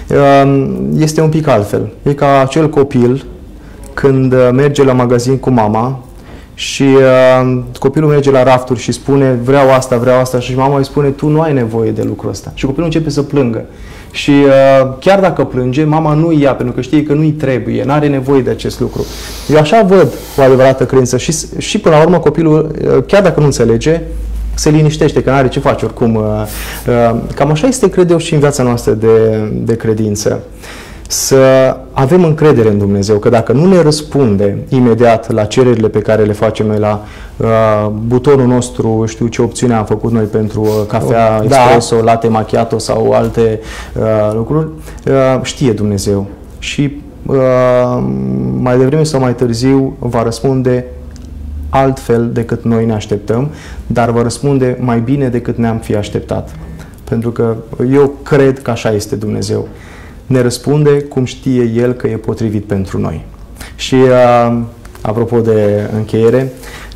este un pic altfel. E ca acel copil când merge la magazin cu mama și copilul merge la rafturi și spune vreau asta și mama îi spune tu nu ai nevoie de lucrul ăsta. Și copilul începe să plângă. Și chiar dacă plânge, mama nu ia pentru că știe că nu-i trebuie, nu are nevoie de acest lucru. Eu așa văd o adevărată credință și până la urmă copilul, chiar dacă nu înțelege, se liniștește, că nu are ce face oricum. Cam așa este, cred eu, și în viața noastră de credință. Să avem încredere în Dumnezeu, că dacă nu ne răspunde imediat la cererile pe care le facem noi la butonul nostru, știu ce opțiune am făcut noi pentru cafea, espresso, latte macchiato sau alte lucruri, știe Dumnezeu. Și mai devreme sau mai târziu va răspunde altfel decât noi ne așteptăm, dar va răspunde mai bine decât ne-am fi așteptat. Pentru că eu cred că așa este Dumnezeu. Ne răspunde cum știe El că e potrivit pentru noi. Și apropo de încheiere,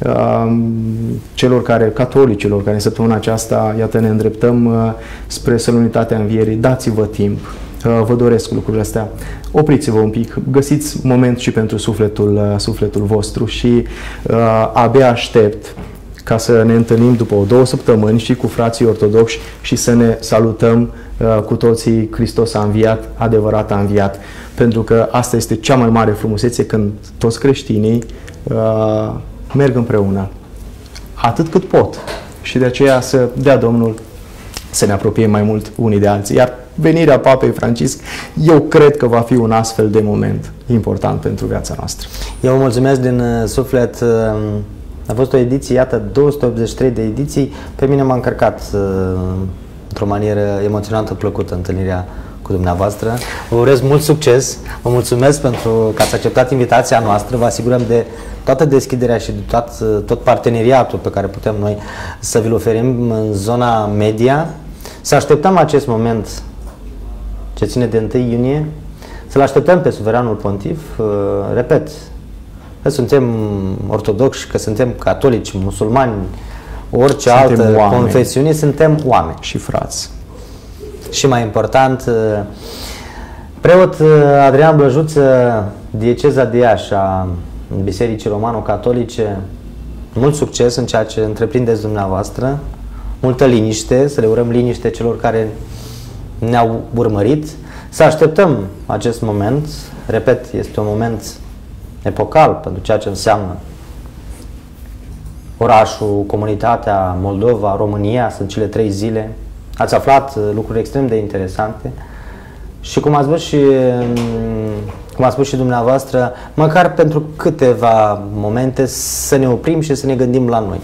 catolicilor care săptămâna aceasta, iată, ne îndreptăm spre solemnitatea Învierii, dați-vă timp. Vă doresc lucrurile astea. Opriți-vă un pic, găsiți moment și pentru sufletul vostru și abia aștept ca să ne întâlnim după 2 săptămâni și cu frații ortodoxi și să ne salutăm cu toții: Hristos a înviat, adevărat a înviat. Pentru că asta este cea mai mare frumusețe, când toți creștinii merg împreună, atât cât pot. Și de aceea să dea Domnul să ne apropiem mai mult unii de alții. Iar venirea Papei Francisc, eu cred că va fi un astfel de moment important pentru viața noastră. Eu vă mulțumesc din suflet. A fost o ediție, iată, 283 de ediții. Pe mine m-a încărcat într-o manieră emoționantă, plăcută întâlnirea cu dumneavoastră. Vă urez mult succes. Vă mulțumesc pentru că ați acceptat invitația noastră. Vă asigurăm de toată deschiderea și de tot parteneriatul pe care putem noi să vi-l oferim în zona media. Să așteptăm acest moment ce ține de 1 iunie, să-l așteptăm pe Suveranul Pontif. Repet, că suntem ortodoxi, că suntem catolici, musulmani, orice altă confesiune, suntem oameni. Și frați. Și mai important, preot Adrian Blăjuță, dieceza de Iași a Bisericii Romano-Catolice, mult succes în ceea ce întreprindeți dumneavoastră, multă liniște, să le urăm liniște celor care ne-au urmărit, să așteptăm acest moment. Repet, este un moment epocal pentru ceea ce înseamnă orașul, comunitatea, Moldova, România. Sunt cele 3 zile. Ați aflat lucruri extrem de interesante și cum ați spus și dumneavoastră, măcar pentru câteva momente să ne oprim și să ne gândim la noi.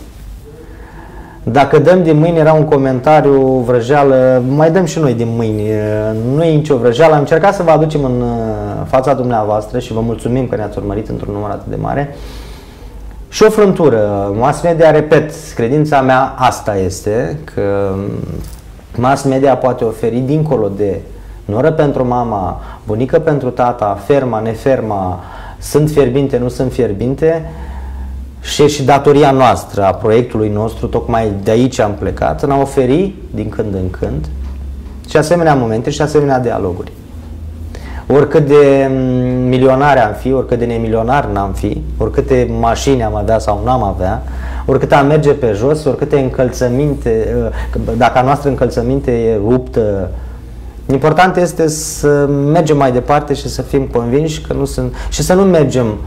Dacă dăm din mâini, era un comentariu, vrăjeală, mai dăm și noi din mâini. Nu e nicio vrăjeală. Am încercat să vă aducem în fața dumneavoastră și vă mulțumim că ne-ați urmărit într-un număr atât de mare. Și o frântură. Mass media, repet, credința mea asta este, că mass media poate oferi dincolo de noră pentru mama, bunică pentru tata, ferma, neferma, sunt fierbinte, nu sunt fierbinte, și datoria noastră, a proiectului nostru, tocmai de aici am plecat, în a oferi din când în când și asemenea momente și asemenea dialoguri. Oricât de milionari am fi, oricât de nemilionari n-am fi, oricâte mașini am avea sau n-am avea, oricât am merge pe jos, oricâte încălțăminte, dacă a noastră încălțăminte e ruptă, important este să mergem mai departe și să fim convinși că nu sunt, și să nu mergem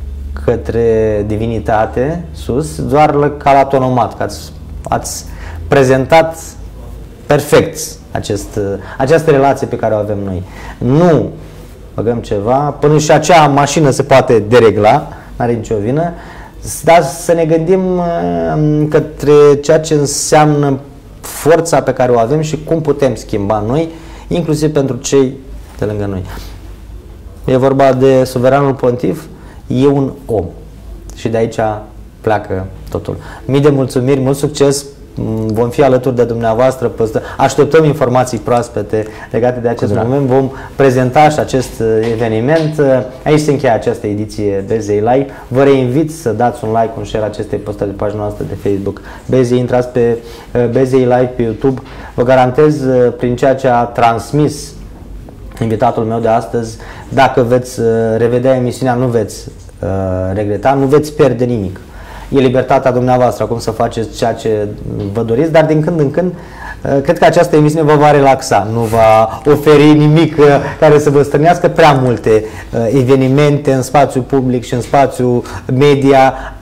către divinitate sus, doar ca la tonomat, că ați prezentat perfect această relație pe care o avem noi. Nu băgăm ceva, până și acea mașină se poate deregla, n-are nicio vină, dar să ne gândim către ceea ce înseamnă forța pe care o avem și cum putem schimba noi, inclusiv pentru cei de lângă noi. E vorba de Suveranul Pontif, e un om și de aici pleacă totul. Mii de mulțumiri, mult succes, vom fi alături de dumneavoastră, așteptăm informații proaspete legate de acest moment, vom prezenta și acest eveniment. Aici se încheie această ediție BZI Live. Vă reinvit să dați un like, un share acestei postări de pagina noastră de Facebook BZI, intrați pe BZI Live pe YouTube. Vă garantez, prin ceea ce a transmis invitatul meu de astăzi, dacă veți revedea emisiunea, nu veți regreta, nu veți pierde nimic. E libertatea dumneavoastră acum să faceți ceea ce vă doriți, dar din când în când cred că această emisiune vă va relaxa, nu va oferi nimic care să vă strânească. Prea multe evenimente în spațiu public și în spațiu media,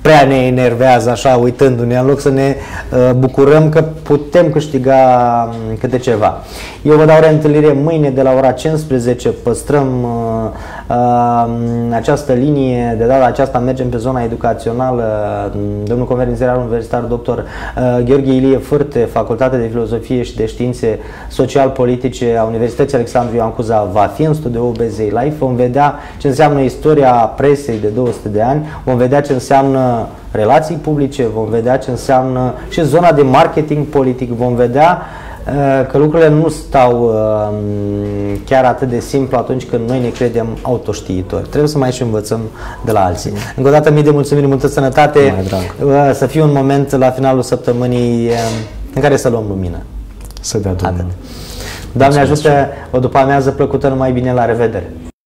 prea ne enervează așa uitându-ne, în loc să ne bucurăm că putem câștiga câte ceva. Eu vă dau reîntâlnire mâine de la ora 15, păstrăm această linie, de data aceasta mergem pe zona educațională. Domnul conferențiar universitar dr. Gheorghe Ilie Fârte, Facultatea de Filozofie și de Științe Social-Politice a Universității Alexandru Ioan Cuza, va fi în studio OBZ Live. Vom vedea ce înseamnă istoria presei de 200 de ani, vom vedea ce înseamnă relații publice, vom vedea ce înseamnă și zona de marketing politic, vom vedea că lucrurile nu stau chiar atât de simplu atunci când noi ne credem autoștiitori. Trebuie să mai și învățăm de la alții. Încă o dată mii de mulțumiri, multă sănătate, să fie un moment la finalul săptămânii în care să luăm lumină. Să dea Domnul. Doamne ajută, o după amiază plăcută, numai bine, la revedere!